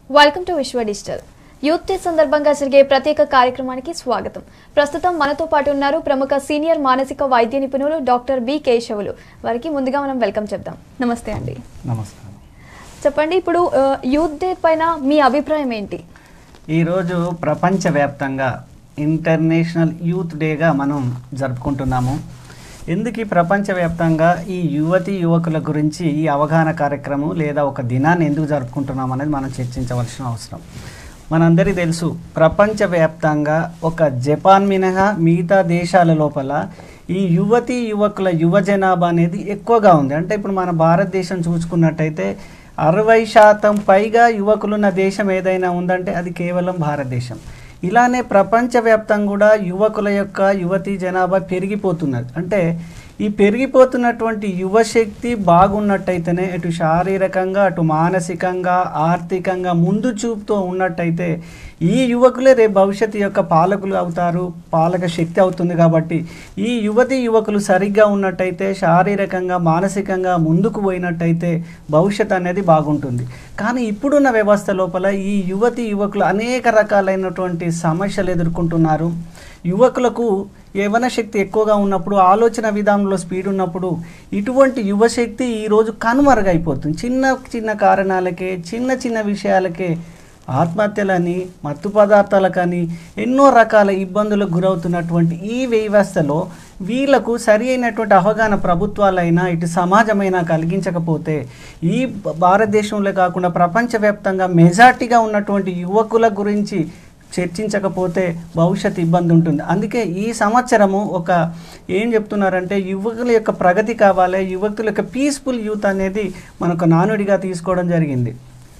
Welcome to Vishwa digital. Youth day సందర్భంగా జరిగే ప్రత్యేక కార్యక్రమానికి స్వాగతం. ప్రస్తుతం మనతో పాటు ఉన్నారు ప్రముఖ సీనియర్ మానసిక వైద్య నిపుణులు డాక్టర్ బి కేశవులు. వారికి ముందుగా మనం వెల్కమ్ చెప్దాం. నమస్తే అండి. నమస్కారం. చెప్పండి, ఇప్పుడు యూత్ డే పైన మీ అభిప్రాయం ఏంటి? ఈరోజు ప్రపంచవ్యాప్తంగా ఇంటర్నేషనల్ యూత్ డేగా మనం జరుపుకుంటున్నాము. ఎందుకు ఈ ప్రపంచవ్యాప్తంగా ఈ యువతి యువకుల గురించి ఈ అవగాహన కార్యక్రమం లేదా ఒక దినాన్ని ఎందుకు జరుపుకుంటున్నాం అనేది మనం చర్చించవలసిన అవసరం. మనందరికీ తెలుసు, ప్రపంచవ్యాప్తంగా ఒక జపాన్ మినహా మిగతా దేశాల లోపల ఈ యువతి యువకుల యువ జనాభా అనేది ఎక్కువగా ఉంది. అంటే ఇప్పుడు మన భారతదేశం చూసుకున్నట్టయితే 60% పైగా యువకులున్న దేశం ఏదైనా ఉందంటే అది కేవలం భారతదేశం. ఇలానే ప్రపంచవ్యాప్తంగా కూడా యువకుల యొక్క యువతీ జనాభా పెరిగిపోతున్నది. అంటే ఈ పెరిగిపోతున్నటువంటి యువశక్తి బాగున్నట్టయితేనే అటు శారీరకంగా అటు మానసికంగా ఆర్థికంగా ముందు చూపుతూ ఉన్నట్టయితే ఈ యువకులే రేపు భవిష్యత్తు యొక్క పాలకులు అవుతారు, పాలక శక్తి అవుతుంది. కాబట్టి ఈ యువతి యువకులు సరిగ్గా ఉన్నట్టయితే శారీరకంగా మానసికంగా ముందుకు పోయినట్టయితే భవిష్యత్తు అనేది బాగుంటుంది. కానీ ఇప్పుడున్న వ్యవస్థ లోపల ఈ యువతి యువకులు అనేక రకాలైనటువంటి సమస్యలు ఎదుర్కొంటున్నారు. యువకులకు యవ్వన శక్తి ఎక్కువగా ఉన్నప్పుడు, ఆలోచన విధానంలో స్పీడ్ ఉన్నప్పుడు ఇటువంటి యువశక్తి ఈరోజు కనుమరుగైపోతుంది. చిన్న చిన్న కారణాలకే, చిన్న చిన్న విషయాలకే ఆత్మహత్యలని, మత్తు పదార్థాలకని ఎన్నో రకాల ఇబ్బందులకు గురవుతున్నటువంటి ఈ వ్యవస్థలో వీళ్లకు సరి అయినటువంటి అవగాహన ప్రభుత్వాలైనా ఇటు సమాజమైనా కలిగించకపోతే ఈ భారతదేశంలో కాకుండా ప్రపంచవ్యాప్తంగా మెజార్టీగా ఉన్నటువంటి యువకుల గురించి చర్చించకపోతే భవిష్యత్తు ఇబ్బంది ఉంటుంది. అందుకే ఈ సంవత్సరము ఏం చెప్తున్నారంటే యువకుల యొక్క ప్రగతి కావాలి, యువకుల యొక్క పీస్ఫుల్ యూత్ అనేది మనకు నానుడిగా తీసుకోవడం జరిగింది.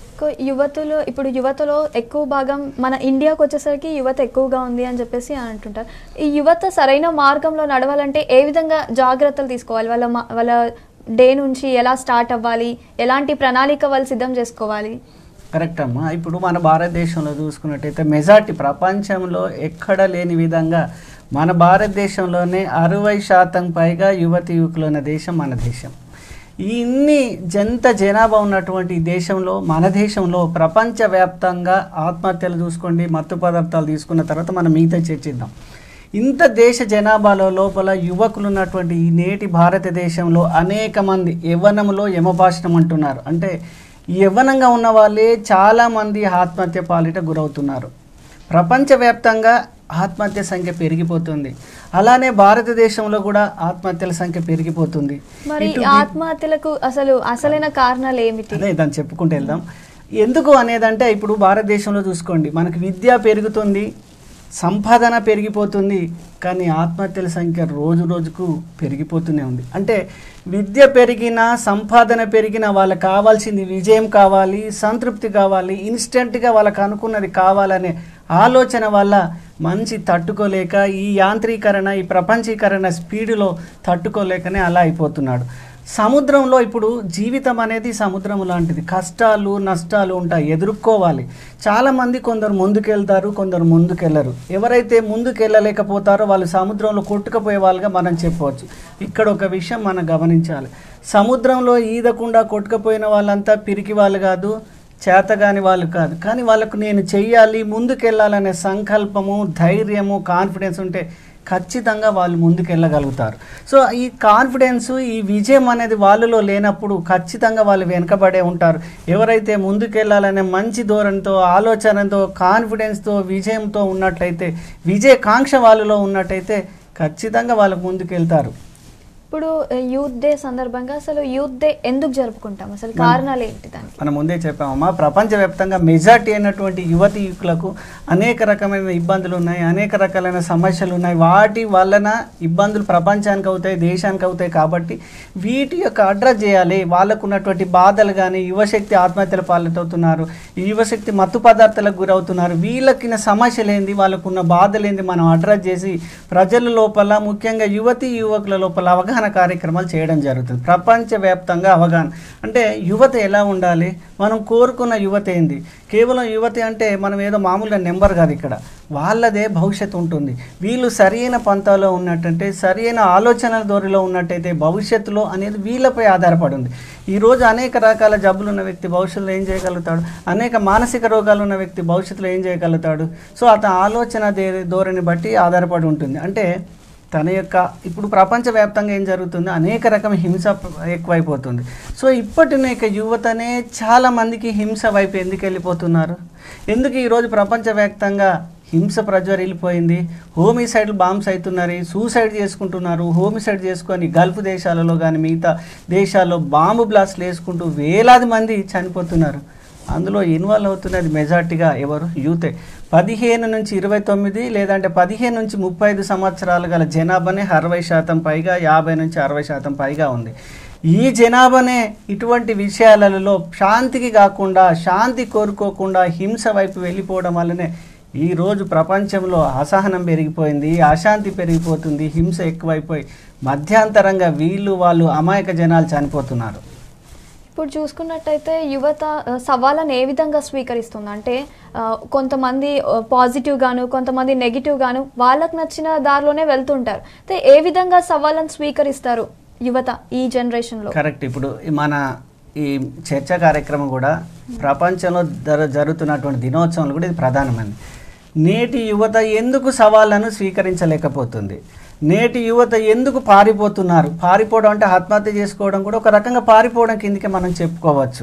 ఇప్పుడు యువతలో ఎక్కువ భాగం మన ఇండియాకు వచ్చేసరికి యువత ఎక్కువగా ఉంది అని చెప్పేసి అంటుంటారు. ఈ యువత సరైన మార్గంలో నడవాలంటే ఏ విధంగా జాగ్రత్తలు తీసుకోవాలి? వాళ్ళ డే నుంచి ఎలా స్టార్ట్ అవ్వాలి? ఎలాంటి ప్రణాళిక వాళ్ళు సిద్ధం చేసుకోవాలి? కరెక్ట్ అమ్మా. ఇప్పుడు మన భారతదేశంలో చూసుకున్నట్టయితే మెజార్టీ ప్రపంచంలో ఎక్కడ లేని విధంగా మన భారతదేశంలోనే 60% పైగా యువతి యువకులు ఉన్న దేశం మన దేశం. ఇన్ని జనాభా ఉన్నటువంటి దేశంలో, మన దేశంలో ప్రపంచవ్యాప్తంగా ఆత్మహత్యలు చూసుకోండి, మత్తు పదార్థాలు తీసుకున్న తర్వాత మనం మిగతా చర్చిద్దాం. ఇంత దేశ జనాభాలో లోపల యువకులు ఉన్నటువంటి ఈ నేటి భారతదేశంలో అనేక మంది యవ్వనంలో యమభాషణం అంటున్నారు. అంటే యవ్వనంగా ఉన్న వాళ్ళే చాలామంది ఆత్మహత్య పాలిట గురవుతున్నారు. ప్రపంచవ్యాప్తంగా ఆత్మహత్య సంఖ్య పెరిగిపోతుంది. అలానే భారతదేశంలో కూడా ఆత్మహత్యల సంఖ్య పెరిగిపోతుంది. మరి ఆత్మహత్యలకు అసలైన కారణాలు ఏమిటి? అదే దాన్ని చెప్పుకుంటూ వెళ్దాం. ఎందుకు అనేదంటే ఇప్పుడు భారతదేశంలో చూసుకోండి, మనకి విద్య పెరుగుతుంది, సంపాదన పెరిగిపోతుంది, కానీ ఆత్మహత్యల సంఖ్య రోజు రోజుకు పెరిగిపోతూనే ఉంది. అంటే విద్య పెరిగినా, సంపాదన పెరిగినా వాళ్ళకి కావాల్సింది విజయం కావాలి, సంతృప్తి కావాలి, ఇన్స్టెంట్గా వాళ్ళకు అనుకున్నది కావాలనే ఆలోచన వల్ల మంచి తట్టుకోలేక ఈ యాంత్రీకరణ, ఈ ప్రపంచీకరణ స్పీడులో తట్టుకోలేకనే అలా అయిపోతున్నాడు. సముద్రంలో ఇప్పుడు జీవితం అనేది సముద్రం లాంటిది. కష్టాలు నష్టాలు ఉంటాయి, ఎదుర్కోవాలి. చాలామంది కొందరు ముందుకెళ్తారు, కొందరు ముందుకెళ్ళరు. ఎవరైతే ముందుకెళ్ళలేకపోతారో వాళ్ళు సముద్రంలో కొట్టుకుపోయే వాళ్ళుగా మనం చెప్పవచ్చు. ఇక్కడ ఒక విషయం మనం గమనించాలి. సముద్రంలో ఈదకుండా కొట్టుకుపోయిన వాళ్ళంతా పిరికి వాళ్ళు కాదు, చేతగాని వాళ్ళు కాదు. కానీ వాళ్ళకు నేను చెయ్యాలి, ముందుకెళ్ళాలనే సంకల్పము, ధైర్యము, కాన్ఫిడెన్స్ ఉంటే ఖచ్చితంగా వాళ్ళు ముందుకెళ్ళగలుగుతారు. సో ఈ కాన్ఫిడెన్స్, ఈ విజయం అనేది వాళ్ళలో లేనప్పుడు ఖచ్చితంగా వాళ్ళు వెనకబడే ఉంటారు. ఎవరైతే ముందుకెళ్ళాలనే మంచి ధోరణితో, ఆలోచనతో, కాన్ఫిడెన్స్తో, విజయంతో ఉన్నట్లయితే, విజయకాంక్ష వాళ్ళలో ఉన్నట్టయితే ఖచ్చితంగా వాళ్ళకు ముందుకెళ్తారు. ఇప్పుడు యూత్ డే సందర్భంగా అసలు యూత్ డే ఎందుకు జరుపుకుంటాం? అసలు కారణాలు ఏంటి దానికి? మనం ముందే చెప్పామమ్మా, ప్రపంచవ్యాప్తంగా మెజార్టీ అయినటువంటి యువతి యువకులకు అనేక రకమైన ఇబ్బందులు ఉన్నాయి, అనేక రకాలైన సమస్యలు ఉన్నాయి. వాటి వలన ఇబ్బందులు ప్రపంచానికి అవుతాయి, దేశానికి అవుతాయి. కాబట్టి వీటి యొక్క అడ్రస్ చేయాలి. వాళ్ళకు ఉన్నటువంటి బాధలు కానీ, యువశక్తి ఆత్మహత్యల పాలవుతున్నారు, యువశక్తి మత్తు పదార్థాలకు గురవుతున్నారు, వీళ్ళకిన సమస్యలు ఏంది, వాళ్ళకున్న బాధలు ఏంది మనం అడ్రస్ చేసి ప్రజల లోపల, ముఖ్యంగా యువతి యువకుల లోపల అవగాహన అవగాహన కార్యక్రమాలు చేయడం జరుగుతుంది. ప్రపంచవ్యాప్తంగా అవగాహన అంటే యువత ఎలా ఉండాలి, మనం కోరుకున్న యువత ఏంది. కేవలం యువత అంటే మనం ఏదో మామూలుగా నెంబర్ కాదు, ఇక్కడ వాళ్ళదే భవిష్యత్తు ఉంటుంది. వీళ్ళు సరైన పంతాలో ఉన్నట్టంటే, సరైన ఆలోచనల ధోరణిలో ఉన్నట్టయితే భవిష్యత్తులో అనేది వీళ్ళపై ఆధారపడి ఉంది. ఈరోజు అనేక రకాల జబ్బులు ఉన్న వ్యక్తి భవిష్యత్తులో ఏం చేయగలుగుతాడు, అనేక మానసిక రోగాలు ఉన్న వ్యక్తి భవిష్యత్తులో ఏం చేయగలుగుతాడు. సో అతని ఆలోచన ధోరణి బట్టి ఆధారపడి ఉంటుంది. అంటే తన యొక్క ఇప్పుడు ప్రపంచవ్యాప్తంగా ఏం జరుగుతుంది, అనేక రకం హింస ఎక్కువైపోతుంది. సో ఇప్పటినే ఇక యువతనే చాలామందికి హింస వైపు ఎందుకు వెళ్ళిపోతున్నారు, ఎందుకు ఈరోజు ప్రపంచవ్యాప్తంగా హింస ప్రజ్వరిల్లిపోయింది, హోమిసైడ్ బాంబ్స్ అవుతున్నారు, సూసైడ్ చేసుకుంటున్నారు. హోమిసైడ్ చేసుకొని గల్ఫ్ దేశాలలో కానీ మిగతా దేశాల్లో బాంబు బ్లాస్ట్లు వేసుకుంటూ వేలాది మంది చనిపోతున్నారు. అందులో ఇన్వాల్వ్ అవుతున్నది మెజార్టీగా ఎవరు, యూతే. 15 నుంచి 29 లేదంటే 15 నుంచి 35 సంవత్సరాలు గల జనాభానే 60% పైగా, 50 నుంచి 60% పైగా ఉంది. ఈ జనాభానే ఇటువంటి విషయాలలో శాంతికి కాకుండా, శాంతి కోరుకోకుండా హింస వైపు వెళ్ళిపోవడం వల్లనే ఈరోజు ప్రపంచంలో అసహనం పెరిగిపోయింది, అశాంతి పెరిగిపోతుంది, హింస ఎక్కువైపోయి మధ్యాంతరంగా వాళ్ళు అమాయక జనాలు చనిపోతున్నారు. ఇప్పుడు చూసుకున్నట్టయితే యువత సవాళ్ళను ఏ విధంగా స్వీకరిస్తుంది అంటే కొంతమంది పాజిటివ్ గాను, కొంతమంది నెగిటివ్ గాను వాళ్ళకు నచ్చిన దారిలోనే వెళ్తుంటారు. అయితే ఏ విధంగా సవాళ్ళను స్వీకరిస్తారు యువత ఈ జనరేషన్లో? కరెక్ట్. ఇప్పుడు మన ఈ చర్చా కార్యక్రమం కూడా ప్రపంచంలో జరుగుతున్నటువంటి దినోత్సవాలు కూడా ఇది ప్రధానమైనది. నేటి యువత ఎందుకు సవాళ్ళను స్వీకరించలేకపోతుంది, నేటి యువత ఎందుకు పారిపోతున్నారు, పారిపోవడం అంటే ఆత్మహత్య చేసుకోవడం కూడా ఒక రకంగా పారిపోవడం కిందకే మనం చెప్పుకోవచ్చు.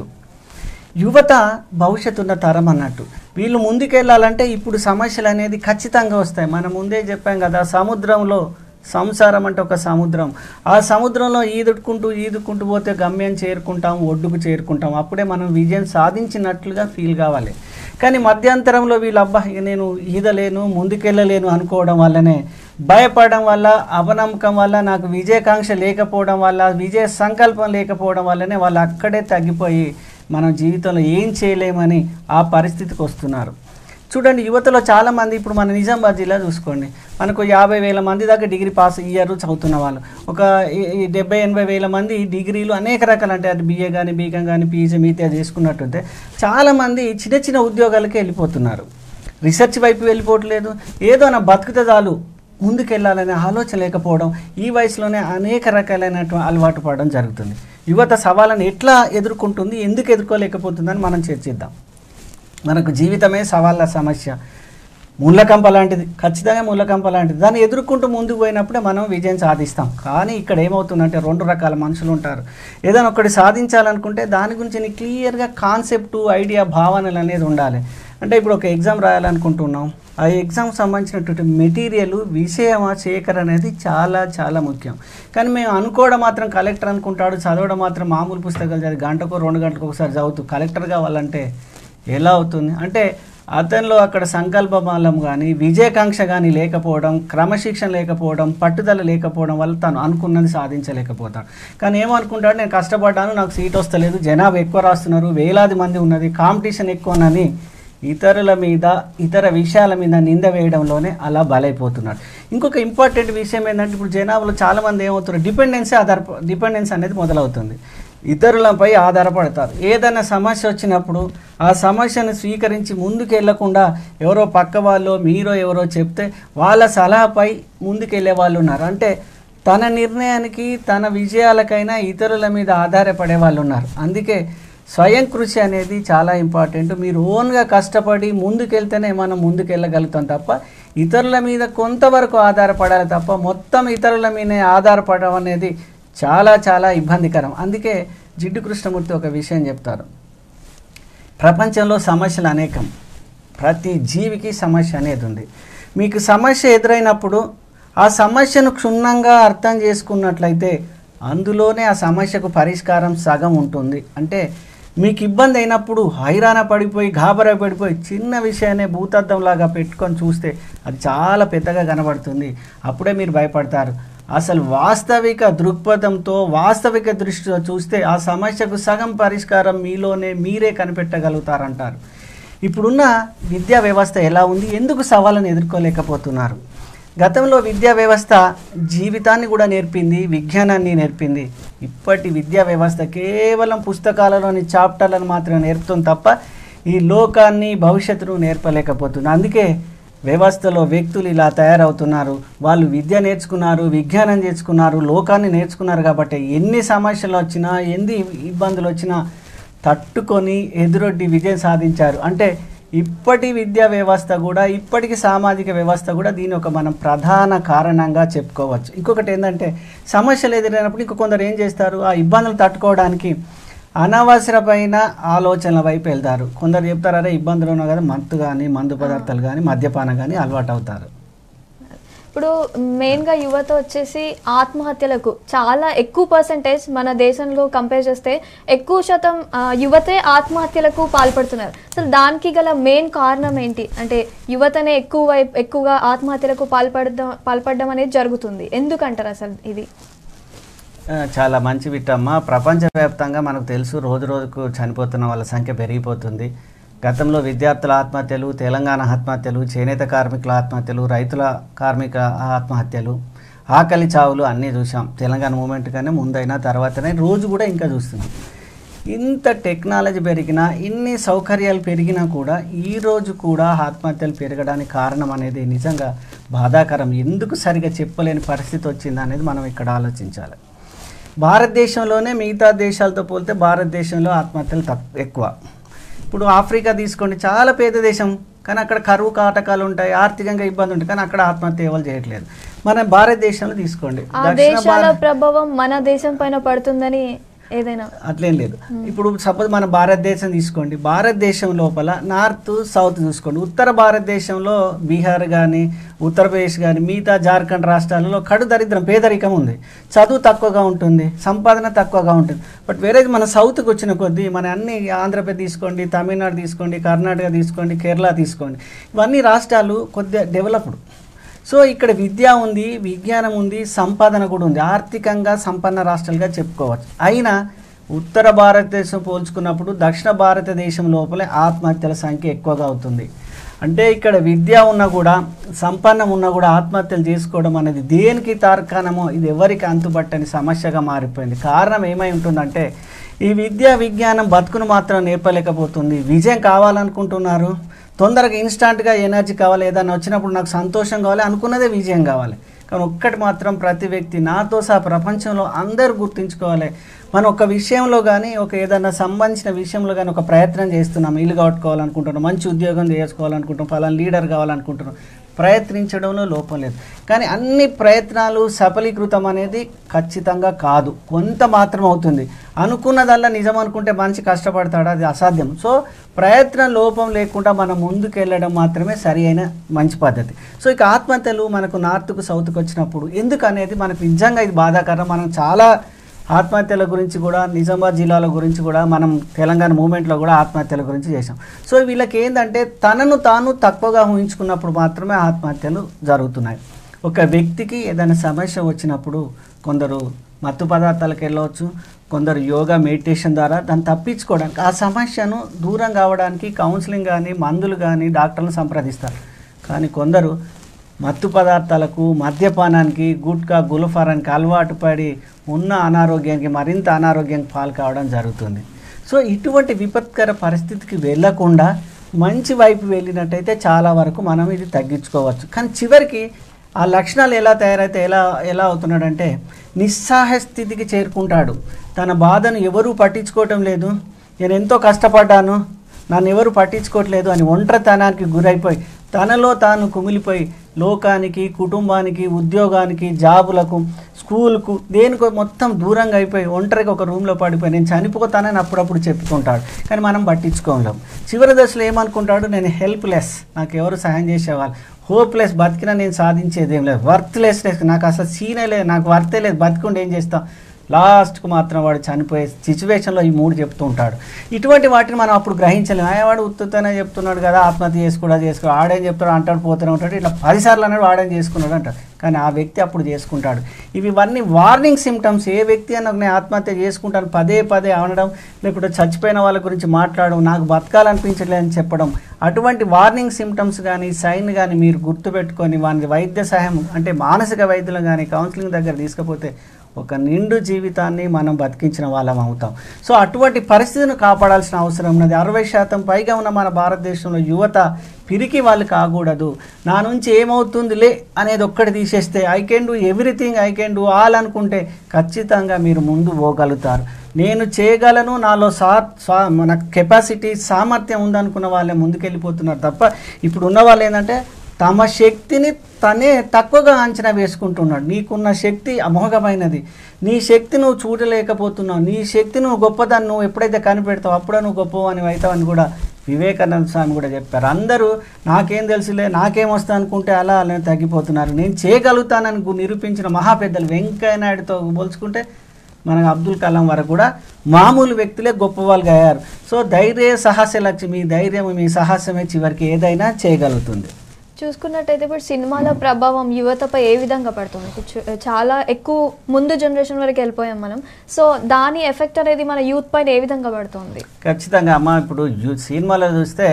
యువత భవిష్యత్తు ఉన్న తరం అన్నట్టు. వీళ్ళు ముందుకెళ్ళాలంటే ఇప్పుడు సమస్యలు అనేది ఖచ్చితంగా వస్తాయి. మనం ముందే చెప్పాం కదా, సముద్రంలో సంసారం అంటే ఒక సముద్రం, ఆ సముద్రంలో ఈదుకుంటూ పోతే గమ్యం చేరుకుంటాం, ఒడ్డుకు చేరుకుంటాం. అప్పుడే మనం విజయం సాధించినట్లుగా ఫీల్ కావాలి. కానీ మధ్యంతరంలో వీళ్ళు అబ్బా నేను ఈదలేను, ముందుకెళ్ళలేను అనుకోవడం వల్లనే, భయపడడం వల్ల, అపనమ్మకం వల్ల, నాకు విజయకాంక్ష లేకపోవడం వల్ల, విజయ సంకల్పం లేకపోవడం వల్లనే వాళ్ళు అక్కడే తగ్గిపోయి మనం జీవితంలో ఏం చేయలేమని ఆ పరిస్థితికి వస్తున్నారు. చూడండి, యువతలో చాలామంది ఇప్పుడు మన నిజామాబాద్ జిల్లా చూసుకోండి, మనకు 50,000 మంది దాకా డిగ్రీ పాస్ ఇయర్ చదువుతున్న వాళ్ళు, ఒక 70-80 వేల మంది డిగ్రీలు అనేక రకాలు, అంటే అది BA కానీ బీకాం కానీ పీజీ మిగతా చేసుకున్నట్టుంటే చాలామంది చిన్న చిన్న ఉద్యోగాలకే వెళ్ళిపోతున్నారు. రీసెర్చ్ వైపు వెళ్ళిపోవట్లేదు. ఏదో నా బతుకుతే చాలు, ముందుకెళ్ళాలనే ఆలోచన లేకపోవడం, ఈ వయసులోనే అనేక రకాలైనటువంటి అలవాటు పడడం జరుగుతుంది. యువత సవాళ్ళను ఎట్లా ఎదుర్కొంటుంది, ఎందుకు ఎదుర్కోలేకపోతుందని మనం చర్చిద్దాం. మనకు జీవితమే సవాళ్ళ సమస్య, ముళ్ళకంప లాంటిది, ఖచ్చితంగా ముళ్ళకంప లాంటిది. దాన్ని ఎదుర్కొంటూ ముందుకు పోయినప్పుడే మనం విజయం సాధిస్తాం. కానీ ఇక్కడ ఏమవుతుందంటే 2 రకాల మనుషులు ఉంటారు. ఏదైనా ఒకటి సాధించాలనుకుంటే దాని గురించి క్లియర్గా కాన్సెప్టు, ఐడియా, భావనలు అనేది ఉండాలి. అంటే ఇప్పుడు ఒక ఎగ్జామ్ రాయాలనుకుంటున్నాం, ఆ ఎగ్జామ్ సంబంధించినటువంటి మెటీరియల్, విషయమా సేకరణ అనేది చాలా చాలా ముఖ్యం. కానీ మేము అనుకోవడం మాత్రం కలెక్టర్ అనుకుంటాడు, చదవడం మాత్రం మామూలు పుస్తకాలు చదివి గంటకో 2 గంటలకు ఒకసారి చదువుతూ కలెక్టర్ కావాలంటే ఎలా అవుతుంది? అంటే అతనిలో అక్కడ సంకల్ప బలం కానీ, విజయకాంక్ష కానీ లేకపోవడం, క్రమశిక్షణ లేకపోవడం, పట్టుదల లేకపోవడం వల్ల తను అనుకున్నది సాధించలేకపోతాడు. కానీ ఏమనుకుంటాడు, నేను కష్టపడ్డాను, నాకు సీట్ వస్తలేదు, జనాభా ఎక్కువ రాస్తున్నారు, వేలాది మంది ఉన్నది, కాంపిటీషన్ ఎక్కువనని ఇతరుల మీద, ఇతర విషయాల మీద నింద వేయడంలోనే అలా బలైపోతున్నాడు. ఇంకొక ఇంపార్టెంట్ విషయం ఏంటంటే, ఇప్పుడు జనాభాలో చాలామంది ఏమవుతారు, డిపెండెన్స్ అనేది మొదలవుతుంది. ఇతరులపై ఆధారపడతారు. ఏదైనా సమస్య వచ్చినప్పుడు ఆ సమస్యను స్వీకరించి ముందుకు వెళ్లకుండా ఎవరో పక్క వాళ్ళో మీరో ఎవరో చెప్తే వాళ్ళ సలహాపై ముందుకెళ్ళే వాళ్ళు ఉన్నారు. అంటే తన నిర్ణయానికి, తన విజయాలకైనా ఇతరుల మీద ఆధారపడే వాళ్ళు ఉన్నారు. అందుకే స్వయం కృషి అనేది చాలా ఇంపార్టెంట్. మీరు ఓన్గా కష్టపడి ముందుకెళ్తేనే మనం ముందుకెళ్ళగలుగుతాం తప్ప ఇతరుల మీద కొంతవరకు ఆధారపడాలి తప్ప మొత్తం ఇతరుల మీదే ఆధారపడడం అనేది చాలా చాలా ఇబ్బందికరం. అందుకే జిడ్డు కృష్ణమూర్తి ఒక విషయం చెప్తారు, ప్రపంచంలో సమస్యలు అనేకం, ప్రతి జీవికి సమస్య అనేది ఉంది. మీకు సమస్య ఎదురైనప్పుడు ఆ సమస్యను క్షుణ్ణంగా అర్థం చేసుకున్నట్లయితే అందులోనే ఆ సమస్యకు పరిష్కారం సగం ఉంటుంది. అంటే మీకు ఇబ్బంది అయినప్పుడు హైరాణ పడిపోయి, గాబరా పడిపోయి చిన్న విషయాన్ని భూతద్దంలాగా పెట్టుకొని చూస్తే అది చాలా పెద్దగా కనబడుతుంది. అప్పుడే మీరు భయపడతారు. అసలు వాస్తవిక దృక్పథంతో, వాస్తవిక దృష్టితో చూస్తే ఆ సమస్యకు సగం పరిష్కారం మీలోనే మీరే కనిపెట్టగలుగుతారంటారు. ఇప్పుడున్న విద్యా వ్యవస్థ ఎలా ఉంది, ఎందుకు సవాళ్ళను ఎదుర్కోలేకపోతున్నారు? గతంలో విద్యా వ్యవస్థ జీవితాన్ని కూడా నేర్పింది, విజ్ఞానాన్ని నేర్పింది. ఇప్పటి విద్యా వ్యవస్థ కేవలం పుస్తకాలలోని చాప్టర్లను మాత్రమే నేర్పుతుంది తప్ప ఈ లోకాన్ని, భవిష్యత్తును నేర్పలేకపోతుంది. అందుకే వ్యవస్థలో వ్యక్తులు ఇలా తయారవుతున్నారు. వాళ్ళు విద్య నేర్చుకున్నారు, విజ్ఞానం నేర్చుకున్నారు, లోకాన్ని నేర్చుకున్నారు కాబట్టి ఎన్ని సమస్యలు వచ్చినా, ఎన్ని ఇబ్బందులు వచ్చినా తట్టుకొని ఎదురొడ్డి విజయం సాధించారు. అంటే ఇప్పటి విద్యా వ్యవస్థ కూడా, ఇప్పటికి సామాజిక వ్యవస్థ కూడా దీని ఒక మనం ప్రధాన కారణంగా చెప్పుకోవచ్చు. ఇంకొకటి ఏంటంటే సమస్యలు ఎదురైనప్పుడు ఇంకో కొందరు ఏం చేస్తారు, ఆ ఇబ్బందులు తట్టుకోవడానికి అనవసరమైన ఆలోచనల వైపు వెళ్తారు. కొందరు చెప్తారు, అరే ఇబ్బందులు ఉన్నా కదా మత్తు కానీ, మందు పదార్థాలు కానీ, మద్యపానం కానీ అలవాటు అవుతారు. ఇప్పుడు మెయిన్గా యువత వచ్చేసి ఆత్మహత్యలకు చాలా ఎక్కువ పర్సెంటేజ్ మన దేశంలో కంపేర్ చేస్తే ఎక్కువ శాతం యువతే ఆత్మహత్యలకు పాల్పడుతున్నారు. అసలు దానికి గల మెయిన్ కారణం ఏంటి? అంటే యువతనే ఎక్కువగా ఆత్మహత్యలకు పాల్పడడం అనేది జరుగుతుంది. ఎందుకంటారు అసలు ఇది? చాలా మంచి విట్టమ్మ. ప్రపంచవ్యాప్తంగా మనకు తెలుసు, రోజు రోజుకు చనిపోతున్న వాళ్ళ సంఖ్య పెరిగిపోతుంది. గతంలో విద్యార్థుల ఆత్మహత్యలు, తెలంగాణ ఆత్మహత్యలు, చేనేత కార్మికుల ఆత్మహత్యలు, రైతుల కార్మిక ఆత్మహత్యలు, ఆకలి చావులు అన్నీ చూసాం. తెలంగాణ మూమెంట్ కానీ ముందైనా తర్వాతనే రోజు కూడా ఇంకా చూస్తున్నాం. ఇంత టెక్నాలజీ పెరిగినా, ఇన్ని సౌకర్యాలు పెరిగినా కూడా ఈరోజు కూడా ఆత్మహత్యలు పెరగడానికి కారణం అనేది నిజంగా బాధాకరం. ఎందుకు సరిగా చెప్పలేని పరిస్థితి వచ్చింది అనేది మనం ఇక్కడ ఆలోచించాలి. భారతదేశంలోనే మిగతా దేశాలతో పోలితే భారతదేశంలో ఆత్మహత్యలు ఎక్కువ. ఇప్పుడు ఆఫ్రికా తీసుకోండి, చాలా పేద దేశం, కానీ అక్కడ కరువు కాటకాలు ఉంటాయి, ఆర్థికంగా ఇబ్బంది ఉంటుంది, కానీ అక్కడ ఆత్మహత్య ఎవరు చేయట్లేదు. మన భారతదేశంలో తీసుకోండి, దేశాల ప్రభావం మన దేశం పైన పడుతుందని ఏదైనా అట్లేం లేదు. ఇప్పుడు సపోజ్ మన భారతదేశం తీసుకోండి, భారతదేశం లోపల నార్త్ సౌత్ చూసుకోండి. ఉత్తర భారతదేశంలో బీహార్ కానీ, ఉత్తరప్రదేశ్ కానీ, మిగతా జార్ఖండ్ రాష్ట్రాలలో కడు దరిద్రం, పేదరికం ఉంది, చదువు తక్కువగా ఉంటుంది, సంపాదన తక్కువగా ఉంటుంది. బట్ వేరే మన సౌత్కి వచ్చిన కొద్దీ మన అన్ని ఆంధ్రప్రదేశ్ తీసుకోండి, తమిళనాడు తీసుకోండి, కర్ణాటక తీసుకోండి, కేరళ తీసుకోండి, ఇవన్నీ రాష్ట్రాలు కొద్దిగా డెవలప్డ్. సో ఇక్కడ విద్య ఉంది, విజ్ఞానం ఉంది, సంపాదన కూడా ఉంది, ఆర్థికంగా సంపన్న రాష్ట్రాలుగా చెప్పుకోవచ్చు. అయినా ఉత్తర భారతదేశం పోల్చుకున్నప్పుడు దక్షిణ భారతదేశం లోపలే ఆత్మహత్యల సంఖ్య ఎక్కువగా అవుతుంది. అంటే ఇక్కడ విద్య ఉన్నా కూడా, సంపన్నం ఉన్నా కూడా ఆత్మహత్యలు చేసుకోవడం అనేది దేనికి తార్కాణమో ఇది ఎవరికి అంతుబట్టని సమస్యగా మారిపోయింది. కారణం ఏమై ఉంటుందంటే ఈ విద్య విజ్ఞానం బతుకును మాత్రం నేర్పలేకపోతుంది. విజయం కావాలనుకుంటున్నారు, తొందరగా ఇన్స్టాంట్గా ఎనర్జీ కావాలి, ఏదైనా వచ్చినప్పుడు నాకు సంతోషం కావాలి, అనుకున్నదే విజయం కావాలి. కానీ ఒక్కటి మాత్రం ప్రతి వ్యక్తి, నాతో సహా ప్రపంచంలో అందరూ గుర్తుంచుకోవాలి, మనం ఒక విషయంలో కానీ, ఒక ఏదైనా సంబంధించిన విషయంలో కానీ ఒక ప్రయత్నం చేస్తున్నాం, ఇల్లు కట్టుకోవాలనుకుంటున్నాం, మంచి ఉద్యోగం చేసుకోవాలనుకుంటున్నాం, ఫలానా లీడర్ కావాలనుకుంటున్నాం, ప్రయత్నించడంలో లోపం లేదు. కానీ అన్ని ప్రయత్నాలు సఫలీకృతం అనేది ఖచ్చితంగా కాదు, కొంత మాత్రం అవుతుంది. అనుకున్నదల్లా నిజం అనుకుంటే మనిషి కష్టపడతాడు, అది అసాధ్యం. సో ప్రయత్నం లోపం లేకుండా మనం ముందుకు వెళ్ళడం మాత్రమే సరి అయిన మంచి పద్ధతి. సో ఇక ఆత్మహత్యలు మనకు నార్త్కు సౌత్కు వచ్చినప్పుడు ఎందుకు అనేది మనకు నిజంగా ఇది బాధాకరం. మనం చాలా ఆత్మహత్యల గురించి కూడా, నిజామాబాద్ జిల్లాల గురించి కూడా, మనం తెలంగాణ మూమెంట్లో కూడా ఆత్మహత్యల గురించి చేసాం. సో వీళ్ళకి ఏంటంటే తనను తాను తక్కువగా ఊహించుకున్నప్పుడు మాత్రమే ఆత్మహత్యలు జరుగుతున్నాయి. ఒక వ్యక్తికి ఏదైనా సమస్య వచ్చినప్పుడు కొందరు మత్తు పదార్థాలకు వెళ్ళవచ్చు, కొందరు యోగా మెడిటేషన్ ద్వారా దాన్ని తప్పించుకోవడానికి, ఆ సమస్యను దూరం కావడానికి కౌన్సిలింగ్ కానీ, మందులు కానీ, డాక్టర్లను సంప్రదిస్తారు. కానీ కొందరు మత్తు పదార్థాలకు, మద్యపానానికి, గుట్కా గుల్ఫారానికి అలవాటు పడి ఉన్న అనారోగ్యానికి మరింత అనారోగ్యానికి పాలు కావడం జరుగుతుంది. సో ఇటువంటి విపత్కర పరిస్థితికి వెళ్ళకుండా మంచి వైపు వెళ్ళినట్టయితే చాలా వరకు మనం ఇది తగ్గించుకోవచ్చు. కానీ చివరికి ఆ లక్షణాలు ఎలా తయారైతే ఎలా అవుతున్నాడంటే నిస్సహాయ స్థితికి చేరుకుంటాడు. తన బాధను ఎవరూ పట్టించుకోవటం లేదు, నేను ఎంతో కష్టపడ్డాను, నన్ను ఎవరు పట్టించుకోవట్లేదు అని ఒంటరితనానికి గురైపోయి తనలో తాను కుమిలిపోయి లోకానికి, కుటుంబానికి, ఉద్యోగానికి, జాబులకు, స్కూల్కు, దేనికో మొత్తం దూరంగా అయిపోయి ఒంటరిగా ఒక రూమ్లో పడిపోయి నేను చనిపోతానని అప్పుడప్పుడు చెప్పుకుంటాడు. కానీ మనం పట్టించుకోలేం. చివరి దశలో ఏమనుకుంటాడు, నేను హెల్ప్లెస్, నాకు ఎవరు సహాయం చేసేవాళ్ళు, హోప్లెస్, బతికినా నేను సాధించేది ఏం లేదు, వర్త్లెస్నెస్, నాకు అసలు సీనే లేదు, నాకు వర్తే లేదు, బతికుండి ఏం చేస్తాం, లాస్ట్కు మాత్రం వాడు చనిపోయే సిచ్యువేషన్లో ఈ మూడు చెప్తూ ఉంటాడు. ఇటువంటి వాటిని మనం అప్పుడు గ్రహించలేము. వాడు ఉత్తుతనే చెప్తున్నాడు కదా, ఆత్మహత్య చేసుకో, ఆడేం చెప్తాడు అంటాడు, పోతూనే ఉంటాడు, ఇట్లా 10 సార్లు అన్నాడు వాడేం చేసుకున్నాడు అంటాడు. కానీ ఆ వ్యక్తి అప్పుడు చేసుకుంటాడు. ఇవన్నీ వార్నింగ్ సిమ్టమ్స్. ఏ వ్యక్తి అన్న నేను ఆత్మహత్య చేసుకుంటాను పదే పదే అనడం, లేకుంటే చచ్చిపోయిన వాళ్ళ గురించి మాట్లాడడం, నాకు బతకాలనిపించలేదని చెప్పడం, అటువంటి వార్నింగ్ సిమ్టమ్స్ కానీ సైన్ కానీ మీరు గుర్తుపెట్టుకొని వాని వైద్య సహాయం అంటే మానసిక వైద్యులు కానీ కౌన్సిలింగ్ దగ్గర తీసుకపోతే ఒక నిండు జీవితాన్ని మనం బతికించిన వాళ్ళం అవుతాం. సో అటువంటి పరిస్థితిని కాపాడాల్సిన అవసరం ఉన్నది. 60% పైగా ఉన్న మన భారతదేశంలో యువత పిరికి వాళ్ళు కాకూడదు. నా నుంచి ఏమవుతుందిలే అనేది ఒక్కటి తీసేస్తే I can do everything, I can do all అనుకుంటే ఖచ్చితంగా మీరు ముందు పోగలుగుతారు. నేను చేయగలను, నాలో మన కెపాసిటీ సామర్థ్యం ఉందనుకున్న వాళ్ళే ముందుకెళ్ళిపోతున్నారు తప్ప ఇప్పుడు ఉన్న వాళ్ళు ఏంటంటే తమ శక్తిని తనే తక్కువగా అంచనా వేసుకుంటున్నాడు. నీకున్న శక్తి అమోఘమైనది, నీ శక్తి నువ్వు చూడలేకపోతున్నావు, నీ శక్తి నువ్వు గొప్పదాన్ని నువ్వు ఎప్పుడైతే కనిపెడతావు అప్పుడే నువ్వు గొప్పవని అవుతావని కూడా వివేకానంద స్వామి కూడా చెప్పారు. అందరూ నాకేం తెలుసులే, నాకేం వస్తా అనుకుంటే అలా తగ్గిపోతున్నారు. నేను చేయగలుగుతానని నిరూపించిన మహాపెద్దలు వెంకయ్య నాయుడుతో పోల్చుకుంటే మనకు అబ్దుల్ కలాం వరకు కూడా మామూలు వ్యక్తులే గొప్ప వాళ్ళుగా అయ్యారు. సో ధైర్య సాహస లక్ష్మి, మీ ధైర్యం మీ సాహసమే చివరికి ఏదైనా చేయగలుగుతుంది. చూసుకున్నట్టయితే ఇప్పుడు సినిమాల ప్రభావం యువతపై ఏ విధంగా పడుతుంది? చాలా ఎక్కువ ముందు జనరేషన్ వరకు వెళ్ళిపోయాం మనం. సో దాని ఎఫెక్ట్ అనేది మన యూత్ పైన ఏ విధంగా పడుతుంది? ఖచ్చితంగా అమ్మ, ఇప్పుడు సినిమాలో చూస్తే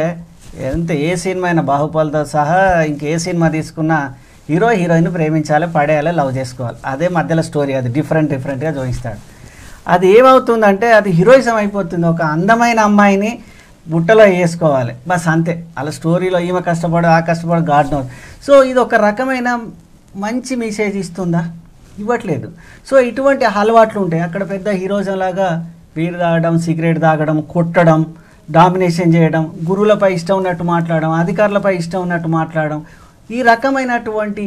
ఏ సినిమా అయినా బాహుబలితో సహా ఇంకే సినిమా తీసుకున్నా హీరో హీరోయిన్ ప్రేమించాలి, పడేయాలి, లవ్ చేసుకోవాలి. అదే మధ్యలో స్టోరీ, అది డిఫరెంట్గా చూపిస్తాడు. అది ఏమవుతుందంటే అది హీరోయిజం అయిపోతుంది. ఒక అందమైన అమ్మాయిని బుట్టలో వేసుకోవాలి బస్, అంతే. అలా స్టోరీలో ఈమె కష్టపడు ఆ కష్టపడు గాడ్ నోస్. సో ఇది ఒక రకమైన మంచి మెసేజ్ ఇస్తుందా? ఇవ్వట్లేదు. సో ఇటువంటి అలవాట్లు ఉంటాయి. అక్కడ పెద్ద హీరోయిజం లాగా బీర్ తాగడం, సిగరెట్ తాగడం, కొట్టడం, డామినేషన్ చేయడం, గురువులపై ఇష్టం ఉన్నట్టు మాట్లాడడం, అధికారులపై ఇష్టం ఉన్నట్టు మాట్లాడడం, ఈ రకమైనటువంటి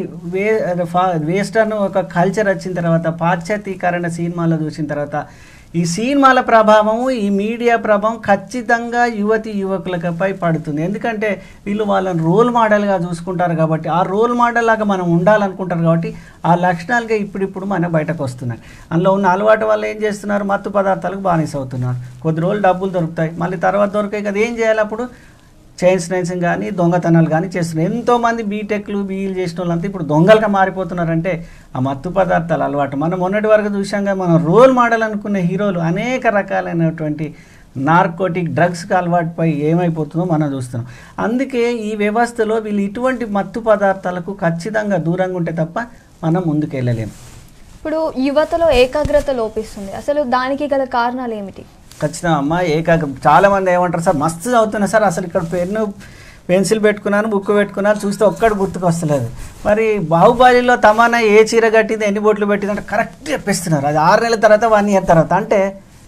వేస్టర్న్ ఒక కల్చర్ వచ్చిన తర్వాత, పాశ్చాత్యీకరణ సినిమాలో చూసిన తర్వాత ఈ సినిమాల ప్రభావము, ఈ మీడియా ప్రభావం ఖచ్చితంగా యువతి యువకులపై పడుతుంది. ఎందుకంటే వీళ్ళు వాళ్ళని రోల్ మోడల్గా చూసుకుంటారు కాబట్టి, ఆ రోల్ మోడల్ లాగా మనం ఉండాలనుకుంటారు కాబట్టి ఆ లక్షణాలుగా ఇప్పుడిప్పుడు మన బయటకు వస్తున్నాయి. అందులో ఉన్న అలవాటు వల్ల ఏం చేస్తున్నారు, మత్తు పదార్థాలకు బానిస అవుతున్నారు. కొద్ది రోజులు డబ్బులు దొరుకుతాయి, మళ్ళీ తర్వాత దొరికాయి కదా, ఏం చేయాలి అప్పుడు? చైన్ స్నైసింగ్ కానీ దొంగతనాలు కానీ చేస్తున్నారు. ఎంతోమంది బీటెక్లు బీఈలు చేసిన వాళ్ళంతా ఇప్పుడు దొంగలుగా మారిపోతున్నారంటే ఆ మత్తు పదార్థాల అలవాటు. మనం మొన్నటి వరకు చూసాంగా, మనం రోల్ మోడల్ అనుకున్న హీరోలు అనేక రకాలైనటువంటి నార్కోటిక్ డ్రగ్స్కి అలవాటుపై ఏమైపోతుందో మనం చూస్తున్నాం. అందుకే ఈ వ్యవస్థలో వీళ్ళు ఇటువంటి మత్తు పదార్థాలకు ఖచ్చితంగా దూరంగా ఉంటే తప్ప మనం ముందుకెళ్ళలేము. ఇప్పుడు యువతలో ఏకాగ్రత లోపిస్తుంది, అసలు దానికి గల కారణాలు ఏమిటి? ఖచ్చితంగా అమ్మ, చాలామంది ఏమంటారు, సార్ మస్తు చదువుతున్నా సార్, అసలు ఇక్కడ పెన్ను పెన్సిల్ పెట్టుకున్నాను, బుక్ పెట్టుకున్నాను, చూస్తే ఒక్కడు గుర్తుకు వస్తలేదు. మరి బాహుబలిలో తమన్నా ఏ చీర కట్టింది, ఎన్ని బొట్లు పెట్టింది అంటే కరెక్ట్ చెప్పేస్తున్నారు. అది 6 నెలల తర్వాత 1 ఇయర్ తర్వాత. అంటే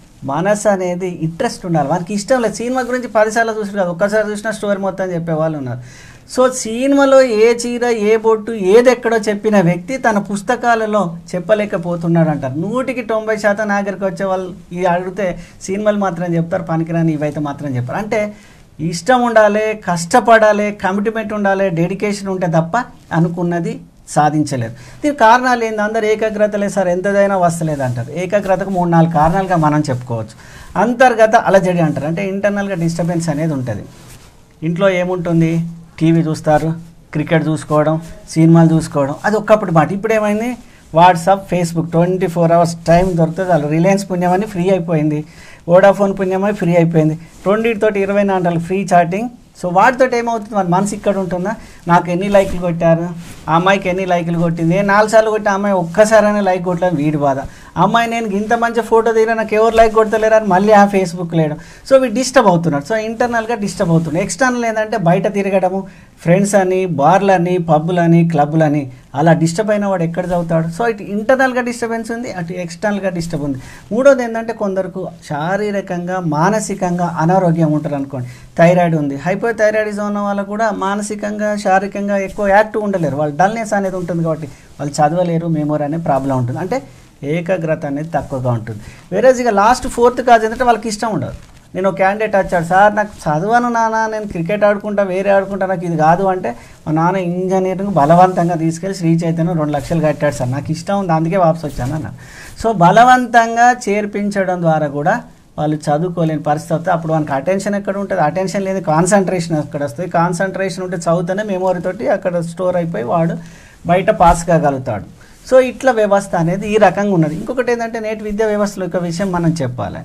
మనసు అనేది ఇంట్రెస్ట్ ఉండాలి, మనకి ఇష్టం లేదు. సినిమా గురించి 10 సార్లు చూసిన కాదు, ఒక్కసారి చూసినా స్టోరీ మొత్తం చెప్పేవాళ్ళు ఉన్నారు. సో సినిమాలో ఏ చీర ఏ బొట్టు ఏది ఎక్కడో చెప్పిన వ్యక్తి తన పుస్తకాలలో చెప్పలేకపోతున్నాడు అంటారు. 100% నా దగ్గరికి వచ్చే వాళ్ళు ఇది అడిగితే సినిమాలు మాత్రం చెప్తారు, పనికిరాని ఇవైతే మాత్రం చెప్పారు. అంటే ఇష్టం ఉండాలి, కష్టపడాలి, కమిట్మెంట్ ఉండాలి, డెడికేషన్ ఉంటే తప్ప అనుకున్నది సాధించలేదు. దీనికి కారణాలు ఏంది? అందరు ఏకాగ్రత లేదు సార్, ఎంతదైనా వస్తలేదు అంటారు. ఏకాగ్రతకు 3-4 కారణాలుగా మనం చెప్పుకోవచ్చు. అంతర్గత అలజడి అంటారు, అంటే ఇంటర్నల్గా డిస్టర్బెన్స్ అనేది ఉంటుంది. ఇంట్లో ఏముంటుంది, టీవీ చూస్తారు, క్రికెట్ చూసుకోవడం, సినిమాలు చూసుకోవడం, అది ఒక్కప్పుడు మాట. ఇప్పుడు ఏమైంది, వాట్సాప్, ఫేస్బుక్ 24 hours టైం దొరుకుతుంది. వాళ్ళు రిలయన్స్ పుణ్యమని ఫ్రీ అయిపోయింది, వోడాఫోన్ పుణ్యమని ఫ్రీ అయిపోయింది, రెండింటితోటి 24 గంటలు ఫ్రీ చాటింగ్. సో వాటితో ఏమవుతుంది, మన మనసు ఇక్కడ ఉంటుందా, నాకు ఎన్ని లైకులు కొట్టారు, ఆ అమ్మాయికి ఎన్ని లైకులు కొట్టింది, నేను 4 సార్లు కొట్టి ఆ అమ్మాయి ఒక్కసారైనా లైక్ కొట్టలేదు, వీడి బాధ. అమ్మాయి నేను ఇంత మంచి ఫోటో దిగినా నాకు ఎవరు లైక్ కొడతలేరు అని మళ్ళీ ఆ ఫేస్బుక్ లేయడం. సో వీడు డిస్టర్బ్ అవుతున్నాడు. సో ఇంటర్నల్గా డిస్టర్బ్ అవుతున్నాడు. ఎక్స్టర్నల్ ఏంటంటే బయట తిరగడము, ఫ్రెండ్స్ అని, బార్లని, పబ్బులని, క్లబ్లని, అలా డిస్టర్బ్ అయిన వాడు ఎక్కడ చదువుతాడు? సో ఇటు ఇంటర్నల్గా డిస్టర్బెన్స్ ఉంది, అటు ఎక్స్టర్నల్గా డిస్టర్బ్ ఉంది. మూడోది ఏంటంటే కొందరికి శారీరకంగా మానసికంగా అనారోగ్యం ఉంటారు అనుకోండి. థైరాయిడ్ ఉంది, హైపోథైరాయిడిజం ఉన్న వాళ్ళకు కూడా మానసికంగా శారీరకంగా ఎక్కువ యాక్టివ్ ఉండలేరు. వాళ్ళు డల్నెస్ అనేది ఉంటుంది కాబట్టి వాళ్ళు చదవలేరు, మెమొరీ అనే ప్రాబ్లం ఉంటుంది. అంటే ఏకాగ్రత అనేది తక్కువగా ఉంటుంది. వేరేజ్ ఇక లాస్ట్ 4th కాజ్ ఏంటంటే వాళ్ళకి ఇష్టం ఉండదు. నేను ఒక క్యాండిడేట్ వచ్చాడు, సార్ నాకు చదవను నాన్న, నేను క్రికెట్ ఆడుకుంటా, వేరే ఆడుకుంటా, నాకు ఇది కాదు అంటే మా నాన్న ఇంజనీరింగ్ బలవంతంగా తీసుకెళ్ళి శ్రీ చైతన్యం 2 లక్షలు కట్టాడు సార్, నాకు ఇష్టం ఉంది అందుకే వాపస్ వచ్చాను అన్న. సో బలవంతంగా చేర్పించడం ద్వారా కూడా వాళ్ళు చదువుకోలేని పరిస్థితి వస్తే అప్పుడు మనకి అటెన్షన్ ఎక్కడ ఉంటుంది, అటెన్షన్ లేదు కాన్సన్ట్రేషన్ ఎక్కడ వస్తుంది, కాన్సన్ట్రేషన్ ఉంటే చదువుతూనే మెమొరీ తోటి అక్కడ స్టోర్ అయిపోయి వాడు బయట పాస్ కాగలుగుతాడు. సో ఇట్లా వ్యవస్థ అనేది ఈ రకంగా ఉన్నది. ఇంకొకటి ఏంటంటే నేటి విద్యా వ్యవస్థలో ఒక విషయం మనం చెప్పాలి.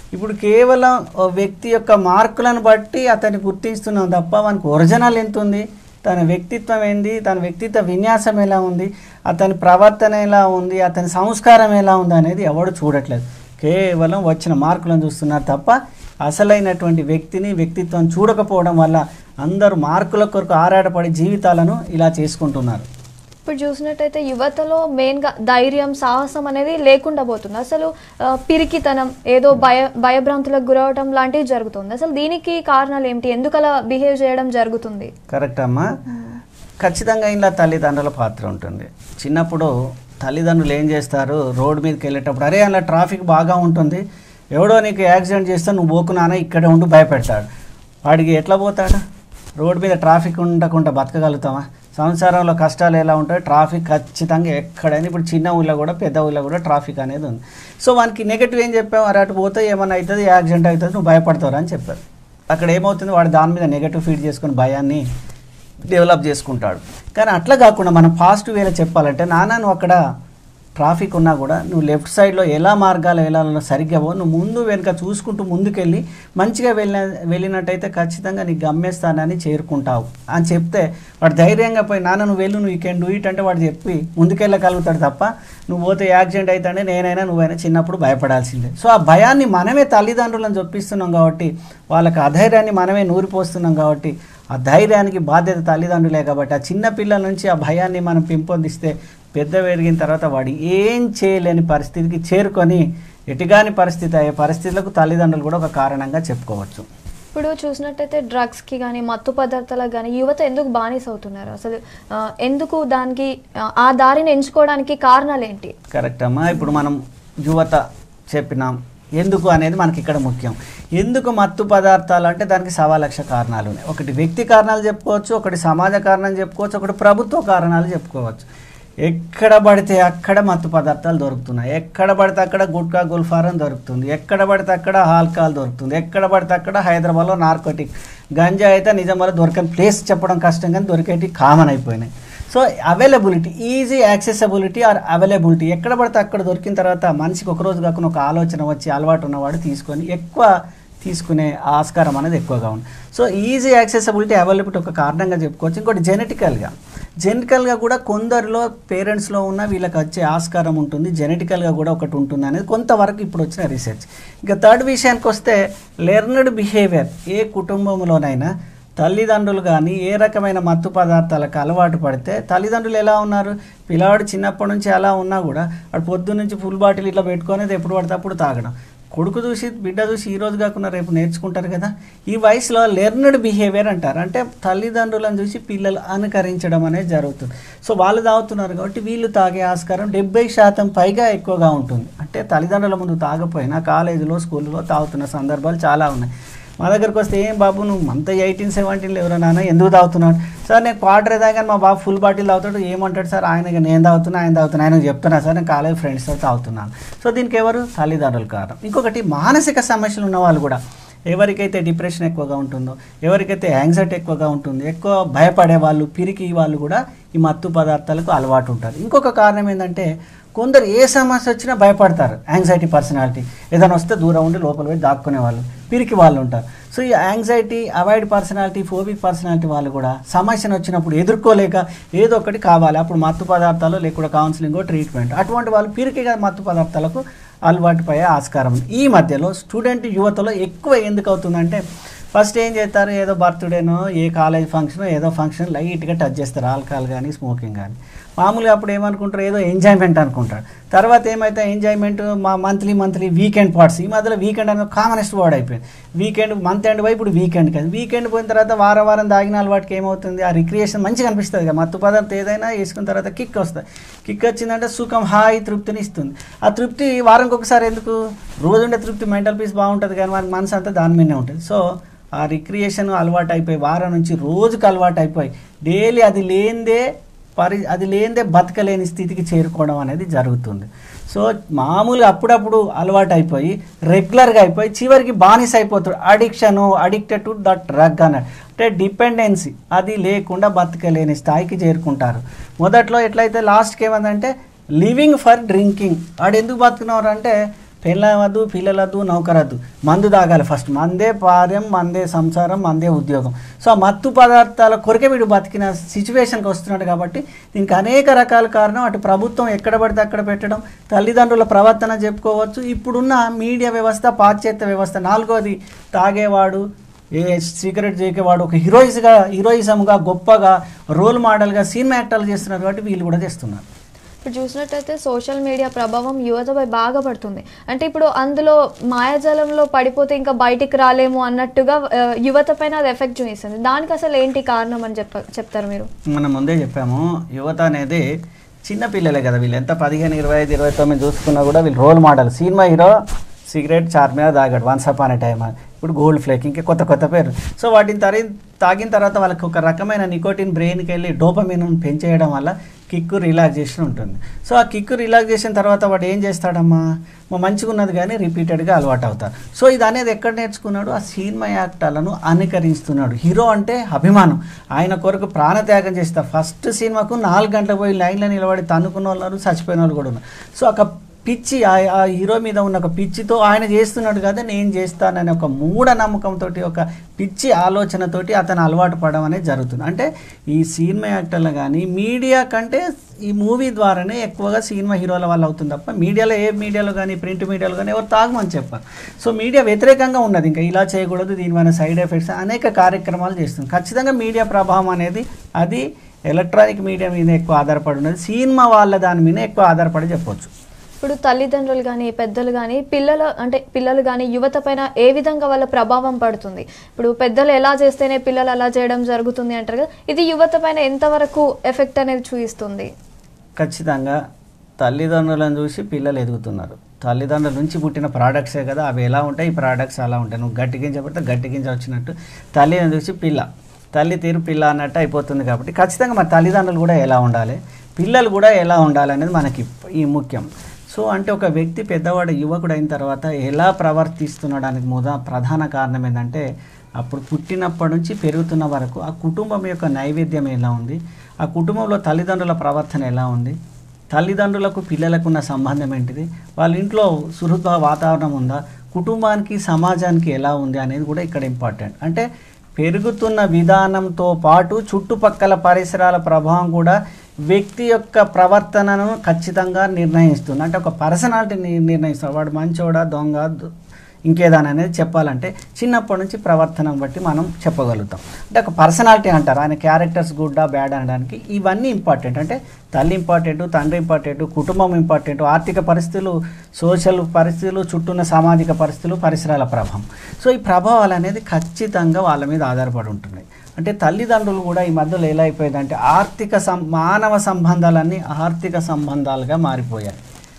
ఇప్పుడు కేవలం వ్యక్తి యొక్క మార్కులను బట్టి అతన్ని గుర్తిస్తున్నాం తప్ప మనకు ఒరిజినల్ ఎంత ఉంది, తన వ్యక్తిత్వం ఏంది, తన వ్యక్తిత్వ విన్యాసం ఎలా ఉంది, అతని ప్రవర్తన ఎలా ఉంది, అతని సంస్కారం ఎలా ఉంది అనేది ఎవడు చూడట్లేదు. కేవలం వచ్చిన మార్కులను చూస్తున్నారు తప్ప అసలైనటువంటి వ్యక్తిని వ్యక్తిత్వం చూడకపోవడం వల్ల అందరూ మార్కుల కొరకు ఆరాటపడి జీవితాలను ఇలా చేసుకుంటున్నారు. ఇప్పుడు చూసినట్టయితే యువతలో మెయిన్గా ధైర్యం సాహసం అనేది లేకుండా పోతుంది. అసలు పిరికితనం, ఏదో భయభ్రాంతులకు గురవడం లాంటివి జరుగుతుంది. అసలు దీనికి కారణాలు ఏమిటి, ఎందుకు అలా బిహేవ్ చేయడం జరుగుతుంది? కరెక్ట్ అమ్మా, ఖచ్చితంగా ఇలా తల్లిదండ్రుల పాత్ర ఉంటుంది. చిన్నప్పుడు తల్లిదండ్రులు ఏం చేస్తారు, రోడ్డు మీదకి వెళ్ళేటప్పుడు అరే అలా ట్రాఫిక్ బాగా ఉంటుంది, ఎవడో నీకు యాక్సిడెంట్ చేస్తే నువ్వు పోకున్నానా ఇక్కడే ఉండి భయపెడతాడు. వాడికి ఎట్లా పోతాడు? రోడ్డు మీద ట్రాఫిక్ ఉండకుండా బతకగలుగుతామా? సంసారంలో కష్టాలు ఎలా ఉంటాయి, ట్రాఫిక్ ఖచ్చితంగా ఎక్కడైనా, ఇప్పుడు చిన్న ఊళ్ళో కూడా పెద్ద ఊళ్ళో కూడా ట్రాఫిక్ అనేది ఉంది. సో వానికి నెగిటివ్ ఏం చెప్పాము, అరే అటు పోతే ఏమన్నా అవుతుంది, యాక్సిడెంట్ అవుతుంది, నువ్వు భయపడతావు అని చెప్పారు. అక్కడ ఏమవుతుంది, వాడు దాని మీద నెగిటివ్ ఫీడ్ చేసుకుని భయాన్ని డెవలప్ చేసుకుంటాడు. కానీ అట్లా కాకుండా మనం పాజిటివ్ వేలో చెప్పాలంటే, నాన్న నువ్వు అక్కడ ట్రాఫిక్ ఉన్నా కూడా నువ్వు లెఫ్ట్ సైడ్లో ఎలా మార్గాలు వెళ్ళాలో సరిగ్గా నువ్వు ముందు వెనుక చూసుకుంటూ ముందుకెళ్ళి మంచిగా వెళ్ళినట్టయితే ఖచ్చితంగా నీ గమ్యస్థానాన్ని చేరుకుంటావు అని చెప్తే వాడు ధైర్యంగా పోయి నాన్న నువ్వు వెళ్ళు, నువ్వు కెన్ డూ ఇట్ అంటే వాడు చెప్పి ముందుకెళ్ళగలుగుతాడు తప్ప నువ్వు పోతే యాక్సిడెంట్ అవుతానే నేనైనా నువ్వైనా చిన్నప్పుడు భయపడాల్సిందే. సో ఆ భయాన్ని మనమే తల్లిదండ్రులను చొప్పిస్తున్నాం కాబట్టి, వాళ్ళకి అధైర్యాన్ని మనమే నూరిపోస్తున్నాం కాబట్టి, ఆ ధైర్యానికి బాధ్యత తల్లిదండ్రులే కాబట్టి ఆ చిన్న పిల్లల నుంచి ఆ భయాన్ని మనం పెంపొందిస్తే పెద్ద పెరిగిన తర్వాత వాడు ఏం చేయలేని పరిస్థితికి చేరుకొని ఎటుగాని పరిస్థితి అయ్యే పరిస్థితులకు తల్లిదండ్రులు కూడా ఒక కారణంగా చెప్పుకోవచ్చు. ఇప్పుడు చూసినట్టయితే డ్రగ్స్కి కానీ మత్తు పదార్థాలకు కానీ యువత ఎందుకు బానిస అవుతున్నారు? అసలు ఎందుకు దానికి ఆ దారిని ఎంచుకోవడానికి కారణాలు ఏంటి? కరెక్ట్ అమ్మా, ఇప్పుడు మనం యువత చెప్పినాం ఎందుకు అనేది మనకి ఇక్కడ ముఖ్యం. ఎందుకు మత్తు పదార్థాలు అంటే దానికి 1,00,000 కారణాలు ఉన్నాయి. ఒకటి వ్యక్తి కారణాలు చెప్పుకోవచ్చు, ఒకటి సమాజ కారణాలు చెప్పుకోవచ్చు, ఒకటి ప్రభుత్వ కారణాలు చెప్పుకోవచ్చు. ఎక్కడ పడితే అక్కడ మత్తు పదార్థాలు దొరుకుతున్నాయి, ఎక్కడ పడితే అక్కడ గుట్కా గుల్ఫారం దొరుకుతుంది, ఎక్కడ పడితే అక్కడ ఆల్కహాల్ దొరుకుతుంది, ఎక్కడ పడితే అక్కడ హైదరాబాద్లో నార్కోటిక్ గంజా అయితే నిజంగా దొరకని ప్లేస్ చెప్పడం కష్టం కానీ దొరికేటి కామన్ అయిపోయినాయి. So availability, easy accessibility or availability, ఎక్కడ పడితే అక్కడ దొరికిన తర్వాత మనిషికి ఒకరోజు కాకుండా ఒక ఆలోచన వచ్చి అలవాటు ఉన్నవాడు తీసుకునే ఆస్కారం అనేది ఎక్కువగా ఉంది. సో ఈజీ యాక్సెసిబిలిటీ అవైలబిలిటీ ఒక కారణంగా చెప్పుకోవచ్చు. ఇంకోటి జెనెటికల్గా కూడా కొందరిలో పేరెంట్స్లో ఉన్న వీళ్ళకి వచ్చే ఆస్కారం ఉంటుంది, జెనెటికల్గా కూడా ఒకటి ఉంటుంది అనేది కొంతవరకు ఇప్పుడు వచ్చిన రీసెర్చ్. ఇంకా థర్డ్ విషయానికి వస్తే లెర్నడ్ బిహేవియర్. ఏ కుటుంబంలోనైనా తల్లిదండ్రులు కానీ ఏ రకమైన మత్తు పదార్థాలకు అలవాటు పడితే తల్లిదండ్రులు ఎలా ఉన్నారు, పిల్లవాడు చిన్నప్పటి నుంచి అలా ఉన్నా కూడా వాడు పొద్దున్న నుంచి ఫుల్ బాటిల్ ఇట్లా పెట్టుకొని ఎప్పుడు పడితే అప్పుడు తాగడం, కొడుకు చూసి బిడ్డ చూసి ఈ రోజు కాకుండా రేపు నేర్చుకుంటారు కదా. ఈ వయసులో లెర్నడ్ బిహేవియర్ అంటారు, అంటే తల్లిదండ్రులను చూసి పిల్లలు అనుకరించడం అనేది జరుగుతుంది. సో వాళ్ళు తాగుతున్నారు కాబట్టి వీళ్ళు తాగే ఆస్కారం 70% పైగా ఎక్కువగా ఉంటుంది. అంటే తల్లిదండ్రుల ముందు తాగపోయినా కాలేజీలో స్కూల్లో తాగుతున్న సందర్భాలు చాలా ఉన్నాయి. మా దగ్గరకు వస్తే ఏం బాబు నువ్వు అంత 18-17 ఎవరో నాన్న ఎందుకు తాగుతున్నాడు? సార్ నేను క్వార్టర్ తాగాను, మా బాబు ఫుల్ బాటిల్ తాగుతాడు. ఏమంటాడు సార్, ఆయన నేను తాగుతున్నా ఆయనకు చెప్తున్నా సార్ నేను కాలేజ్ ఫ్రెండ్స్తో తాగుతున్నాను. సో దీనికి ఎవరు? తల్లిదండ్రులు కారణం. ఇంకొకటి మానసిక సమస్యలు ఉన్న వాళ్ళు కూడా, ఎవరికైతే డిప్రెషన్ ఎక్కువగా ఉంటుందో, ఎవరికైతే యాంగ్జైటీ ఎక్కువగా ఉంటుందో, ఎక్కువ భయపడే వాళ్ళు, పిరికి వాళ్ళు కూడా ఈ మత్తు పదార్థాలకు అలవాటు ఉంటారు. ఇంకొక కారణం ఏంటంటే కొందరు ఏ సమస్య వచ్చినా భయపడతారు. యాంగ్జైటీ పర్సనాలిటీ, ఏదైనా వస్తే దూరం ఉండి లోపల పోయి దాక్కునే వాళ్ళు, పిరికి వాళ్ళు ఉంటారు. సో ఈ anxiety, avoid personality, phobic personality వాళ్ళు కూడా సమస్యను వచ్చినప్పుడు ఎదుర్కోలేక ఏదో ఒకటి కావాలి, అప్పుడు మత్తు పదార్థాలు లేకుండా కౌన్సిలింగో ట్రీట్మెంట్, అటువంటి వాళ్ళు పిరికిగా మత్తు పదార్థాలకు అలవాటు పడే ఆస్కారం ఉంది. ఈ మధ్యలో స్టూడెంట్ యువతలో ఎక్కువ ఎందుకు అవుతుందంటే, ఫస్ట్ ఏం చేస్తారు, ఏదో బర్త్డేనో ఏ కాలేజ్ ఫంక్షనో ఏదో ఫంక్షన్ లైట్గా టచ్ చేస్తారు, ఆల్కహాల్ కానీ స్మోకింగ్ కానీ. మామూలుగా అప్పుడు ఏమనుకుంటారు, ఏదో ఎంజాయ్మెంట్ అనుకుంటారు. తర్వాత ఏమైతే ఎంజాయ్మెంట్ మా మంత్లీ వీకెండ్ పార్ట్స్, ఈ మధ్యలో వీకెండ్ అనేది కామనెస్ట్ వర్డ్ అయిపోయింది. వీకెండ్ మంత్ ఎండ్ పోయి ఇప్పుడు వీకెండ్ కాదు, వీకెండ్ పోయిన తర్వాత వారం దాగిన అలవాటుకి ఏమవుతుంది, ఆ రిక్రియేషన్ మంచిగా అనిపిస్తుంది కదా. మత్తు పదార్థం ఏదైనా వేసుకున్న తర్వాత కిక్ వస్తుంది, కిక్ వచ్చిందంటే సుఖం, హాయి, తృప్తిని ఇస్తుంది. ఆ తృప్తి వారానికి ఒకసారి ఎందుకు, రోజు ఉండే తృప్తి మెంటల్ పీస్ బాగుంటుంది కానీ మన మనసు అంతా దాని మీదనే ఉంటుంది. సో ఆ రిక్రియేషన్ అలవాటు అయిపోయి వారం నుంచి రోజుకి అలవాటు అయిపోయి డైలీ అది లేనిదే బతకలేని స్థితికి చేరుకోవడం అనేది జరుగుతుంది. సో మామూలుగా అప్పుడప్పుడు అలవాటు అయిపోయి రెగ్యులర్గా అయిపోయి చివరికి బానిస అయిపోతాడు. అడిక్టెడ్ టు దట్ డ్రగ్ అన్నట్టు, అంటే డిపెండెన్సీ, అది లేకుండా బతకలేని స్థాయికి చేరుకుంటారు. మొదట్లో ఎట్లయితే లాస్ట్కి ఏమందంటే లివింగ్ ఫర్ డ్రింకింగ్. వాడు ఎందుకు బతుకున్నారు అంటే పెళ్ళవద్దు, పిల్లలద్దు, నౌకరద్దు, మందు తాగాలి ఫస్ట్. మందే పార్యం, మందే సంసారం, మందే ఉద్యోగం. సో ఆ మత్తు పదార్థాల కొరకే వీడు బతికిన సిచ్యువేషన్కి వస్తున్నాడు. కాబట్టి దీనికి అనేక రకాల కారణం. అటు ప్రభుత్వం ఎక్కడ పడితే అక్కడ పెట్టడం, తల్లిదండ్రుల ప్రవర్తన చెప్పుకోవచ్చు, ఇప్పుడున్న మీడియా వ్యవస్థ, పాశ్చాత్య వ్యవస్థ. నాలుగోది తాగేవాడు, సిగరెట్ చేకేవాడు ఒక హీరోయిజంగా గొప్పగా రోల్ మోడల్గా సినిమా యాక్టర్లు చేస్తున్నారు. కాబట్టి వీళ్ళు కూడా చేస్తున్నారు. ఇప్పుడు చూసినట్టయితే సోషల్ మీడియా ప్రభావం యువతపై బాగా పడుతుంది. అంటే ఇప్పుడు అందులో మాయాజాలంలో పడిపోతే ఇంకా బయటికి రాలేము అన్నట్టుగా యువత పైన అది ఎఫెక్ట్ చూపిస్తుంది. దానికి అసలు ఏంటి కారణం అని చెప్తారు మీరు? మనం ముందే చెప్పాము, యువత అనేది చిన్నపిల్లలే కదా. వీళ్ళు ఎంత 15, 25, 29 చూసుకున్నా కూడా వీళ్ళు role model. Cinema hero cigarette Charminar తాగాడు, వన్స్ అపాన్ ఏ టైమ్, ఇప్పుడు గోల్డ్ ఫ్లేక్, ఇంకా కొత్త పేరు. సో వాటిని తాగిన తర్వాత వాళ్ళకి ఒక రకమైన నికోటిన్ బ్రెయిన్కి వెళ్ళి డోపమిన్ పెంచేయడం వల్ల కిక్కు రిలాక్సేషన్ ఉంటుంది. సో ఆ కిక్కు రిలాక్సేషన్ తర్వాత వాడు ఏం చేస్తాడమ్మా, మంచిగా ఉన్నది కానీ రిపీటెడ్గా అలవాటు అవుతారు. సో ఇది అనేది ఎక్కడ నేర్చుకున్నాడు? ఆ సినిమా యాక్టర్లను అనుకరిస్తున్నాడు. హీరో అంటే అభిమానం, ఆయన కొరకు ప్రాణత్యాగం చేస్తారు. ఫస్ట్ సినిమాకు 4 గంటలకు పోయి లైన్లో నిలబడి తన్నుకున్న వాళ్ళు, చచ్చిపోయిన వాళ్ళు కూడా ఉన్నారు. సో ఒక పిచ్చి, ఆ హీరో మీద ఉన్న ఒక పిచ్చితో ఆయన చేస్తున్నాడు కదా నేను చేస్తానని ఒక మూఢనమ్మకంతో, ఒక పిచ్చి ఆలోచనతోటి అతను అలవాటు పడడం అనేది జరుగుతుంది. అంటే ఈ సినిమా యాక్టర్లు కానీ మీడియా కంటే ఈ మూవీ ద్వారానే ఎక్కువగా సినిమా హీరోల వల్ల అవుతుంది తప్ప మీడియాలో, ఏ మీడియాలో కానీ ప్రింట్ మీడియాలో కానీ ఎవరు తాగమని చెప్పారు. సో మీడియా వ్యతిరేకంగా ఉన్నది, ఇంకా ఇలా చేయకూడదు, దీనివల్ల సైడ్ ఎఫెక్ట్స్ అనేక కార్యక్రమాలు చేస్తుంది. ఖచ్చితంగా మీడియా ప్రభావం అనేది అది ఎలక్ట్రానిక్ మీడియా మీద ఎక్కువ ఆధారపడి ఉన్నది, సినిమా వాళ్ళ దాని మీద ఎక్కువ ఆధారపడి చెప్పవచ్చు. ఇప్పుడు తల్లిదండ్రులు కానీ పెద్దలు కానీ పిల్లలు కానీ యువత పైన ఏ విధంగా వాళ్ళ ప్రభావం పడుతుంది? ఇప్పుడు పెద్దలు ఎలా చేస్తేనే పిల్లలు అలా చేయడం జరుగుతుంది అంటారు కదా, ఇది యువత పైన ఎంతవరకు ఎఫెక్ట్ అనేది చూపిస్తుంది? ఖచ్చితంగా తల్లిదండ్రులను చూసి పిల్లలు ఎదుగుతున్నారు. తల్లిదండ్రుల నుంచి పుట్టిన ప్రోడక్ట్సే కదా, అవి ఎలా ఉంటాయి, ఈ ప్రోడక్ట్స్ అలా ఉంటాయి. నువ్వు గట్టిగించ పడితే గట్టిగించ వచ్చినట్టు తల్లిని చూసి తల్లి తీరు పిల్ల అన్నట్టు అయిపోతుంది. కాబట్టి ఖచ్చితంగా మన తల్లిదండ్రులు కూడా ఎలా ఉండాలి, పిల్లలు కూడా ఎలా ఉండాలి అనేది మనకి ఈ ముఖ్యం. సో అంటే ఒక వ్యక్తి పెద్దవాడు, యువకుడు అయిన తర్వాత ఎలా ప్రవర్తిస్తున్నాడానికి ప్రధాన కారణం ఏంటంటే అప్పుడు పుట్టినప్పటి నుంచి పెరుగుతున్న వరకు ఆ కుటుంబం యొక్క నైవేద్యం ఎలా ఉంది, ఆ కుటుంబంలో తల్లిదండ్రుల ప్రవర్తన ఎలా ఉంది, తల్లిదండ్రులకు పిల్లలకు ఉన్న సంబంధం ఏంటిది, వాళ్ళ ఇంట్లో సుహృద వాతావరణం ఉందా, కుటుంబానికి సమాజానికి ఎలా ఉంది అనేది కూడా ఇక్కడ ఇంపార్టెంట్. అంటే పెరుగుతున్న విధానంతో పాటు చుట్టుపక్కల పరిసరాల ప్రభావం కూడా వ్యక్తి యొక్క ప్రవర్తనను ఖచ్చితంగా నిర్ణయిస్తుంది. అంటే ఒక పర్సనాలిటీ నిర్ణయిస్తుంది. వాడు మంచోడా, దొంగ, ఇంకేదాని అనేది చెప్పాలంటే చిన్నప్పటి నుంచి ప్రవర్తన బట్టి మనం చెప్పగలుగుతాం. అంటే ఒక పర్సనాలిటీ అంటారు, ఆయన క్యారెక్టర్స్ గుడ్డా బ్యాడ్ అనడానికి ఇవన్నీ ఇంపార్టెంట్. అంటే తల్లి ఇంపార్టెంట్, తండ్రి ఇంపార్టెంట్, కుటుంబం ఇంపార్టెంట్, ఆర్థిక పరిస్థితులు, సోషల్ పరిస్థితులు, చుట్టూన్న సామాజిక పరిస్థితులు, పరిసరాల ప్రభావం. సో ఈ ప్రభావాలు అనేది ఖచ్చితంగా వాళ్ళ మీద ఆధారపడి ఉంటున్నాయి. అంటే తల్లిదండ్రులు కూడా ఈ మధ్యలో ఎలా అయిపోయిందంటే మానవ సంబంధాలన్నీ ఆర్థిక సంబంధాలుగా మారిపోయాయి.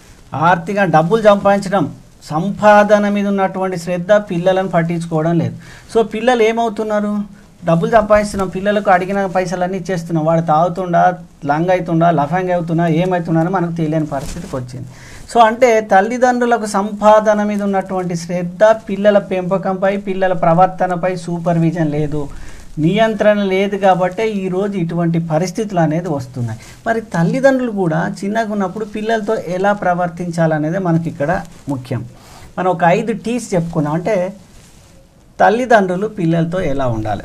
డబ్బులు సంపాదించడం, సంపాదన మీద ఉన్నటువంటి శ్రద్ధ పిల్లలను పట్టించుకోవడం లేదు. సో పిల్లలు ఏమవుతున్నారు, డబ్బులు సంపాదిస్తున్నాం, పిల్లలకు అడిగిన పైసలన్నీ ఇచ్చేస్తున్నాం, వాడు తాగుతుండా, లంగ్ అవుతుండా, లఫంగ్ అవుతున్నా, ఏమవుతున్నా మనకు తెలియని పరిస్థితికి వచ్చింది. సో అంటే తల్లిదండ్రులకు సంపాదన మీద ఉన్నటువంటి శ్రద్ధ పిల్లల పెంపకంపై, పిల్లల ప్రవర్తనపై సూపర్విజన్ లేదు, నియంత్రణ లేదు. కాబట్టి ఈరోజు ఇటువంటి పరిస్థితులు అనేది వస్తున్నాయి. మరి తల్లిదండ్రులు కూడా చిన్నగా ఉన్నప్పుడు పిల్లలతో ఎలా ప్రవర్తించాలనేది మనకి ఇక్కడ ముఖ్యం. మనం ఒక 5 T's చెప్పుకున్నాం. అంటే తల్లిదండ్రులు పిల్లలతో ఎలా ఉండాలి,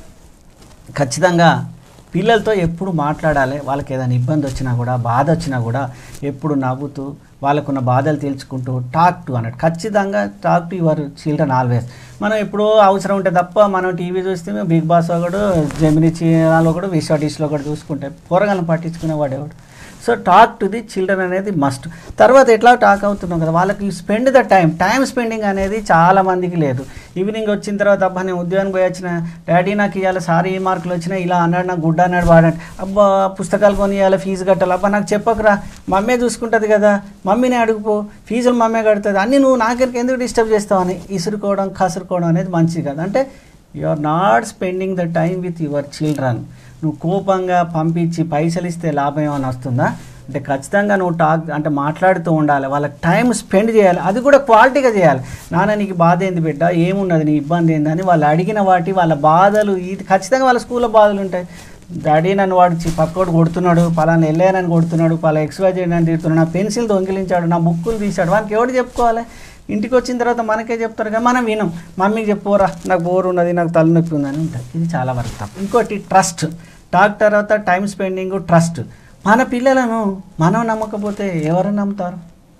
ఖచ్చితంగా పిల్లలతో ఎప్పుడు మాట్లాడాలి, వాళ్ళకి ఏదైనా ఇబ్బంది వచ్చినా కూడా, బాధ వచ్చినా కూడా ఎప్పుడు నవ్వుతూ వాళ్ళకున్న బాధలు తెలుసుకుంటూ టాక్ టు అన్నట్టు. ఖచ్చితంగా talk to your children always. మనం ఎప్పుడో అవసరం ఉంటే తప్ప మనం టీవీ చూస్తే బిగ్ బాస్ ఒకడు, జెమినీ ఛానల్ ఒకడు, విశ్వ డిష్లో ఒకటి చూసుకుంటే పోరగాలను పట్టించుకునేవాడు ఎవడు. So talk to the children అనేది మస్ట్. తర్వాత ఎట్లా టాక్ అవుతున్నాం కదా, వాళ్ళకి స్పెండ్ ద టైం స్పెండింగ్ అనేది చాలా మందికి లేదు. ఈవినింగ్ వచ్చిన తర్వాత అబ్బా నేను ఉద్యోగానికి పోయి వచ్చిన, డాడీ నాకు ఇవాళ సారీ ఈ మార్కులు వచ్చినాయి, ఇలా అన్నాడు, నాకు గుడ్డ అన్నాడు వాడంటే, అబ్బా పుస్తకాలు కొని ఇవ్వాలి, ఫీజు కట్టాలి, అబ్బా నాకు చెప్పకురా, మమ్మీ చూసుకుంటుంది కదా, మమ్మీని అడుగుపో, ఫీజులు మమ్మీ కడుతుంది, అన్నీ నువ్వు నాకెరికి ఎందుకు డిస్టర్బ్ చేస్తావని ఇసురుకోవడం, కసురుకోవడం అనేది మంచిది కదా. అంటే you are not spending the time with your children. నువ్వు కోపంగా పంపించి పైసలు ఇస్తే లాభం ఏమైనా వస్తుందా? అంటే ఖచ్చితంగా నువ్వు మాట్లాడుతూ ఉండాలి, వాళ్ళకి టైం స్పెండ్ చేయాలి, అది కూడా క్వాలిటీగా చేయాలి. నాన్న నీకు బాధ ఏంది బిడ్డ, ఏమున్నది, నీ ఇబ్బంది ఏందని వాళ్ళు అడిగిన వాళ్ళ బాధలు, ఇది ఖచ్చితంగా వాళ్ళ స్కూల్లో బాధలు ఉంటాయి. డాడీ నన్ను వాడు పక్కోడు కొడుతున్నాడు, పలానా వెళ్ళానని కొడుతున్నాడు, పలా XYZ అని తిడుతున్నాడు, నా పెన్సిల్ దొంగిలించాడు, నా బుక్కులు తీశాడు, వానికి ఎవడు చెప్పుకోవాలి? ఇంటికి వచ్చిన తర్వాత మనకే చెప్తారు కదా, మనం వినం. మమ్మీకి చెప్పుకోరా నాకు బోర్ ఉన్నది, నాకు తలనొప్పి ఉందని ఉంటుంది. ఇది చాలా వరకు తప్పు. ఇంకోటి ట్రస్ట్. టాక్ తర్వాత టైం స్పెండింగ్, ట్రస్ట్. మన పిల్లలను మనం నమ్మకపోతే ఎవరు నమ్ముతారు?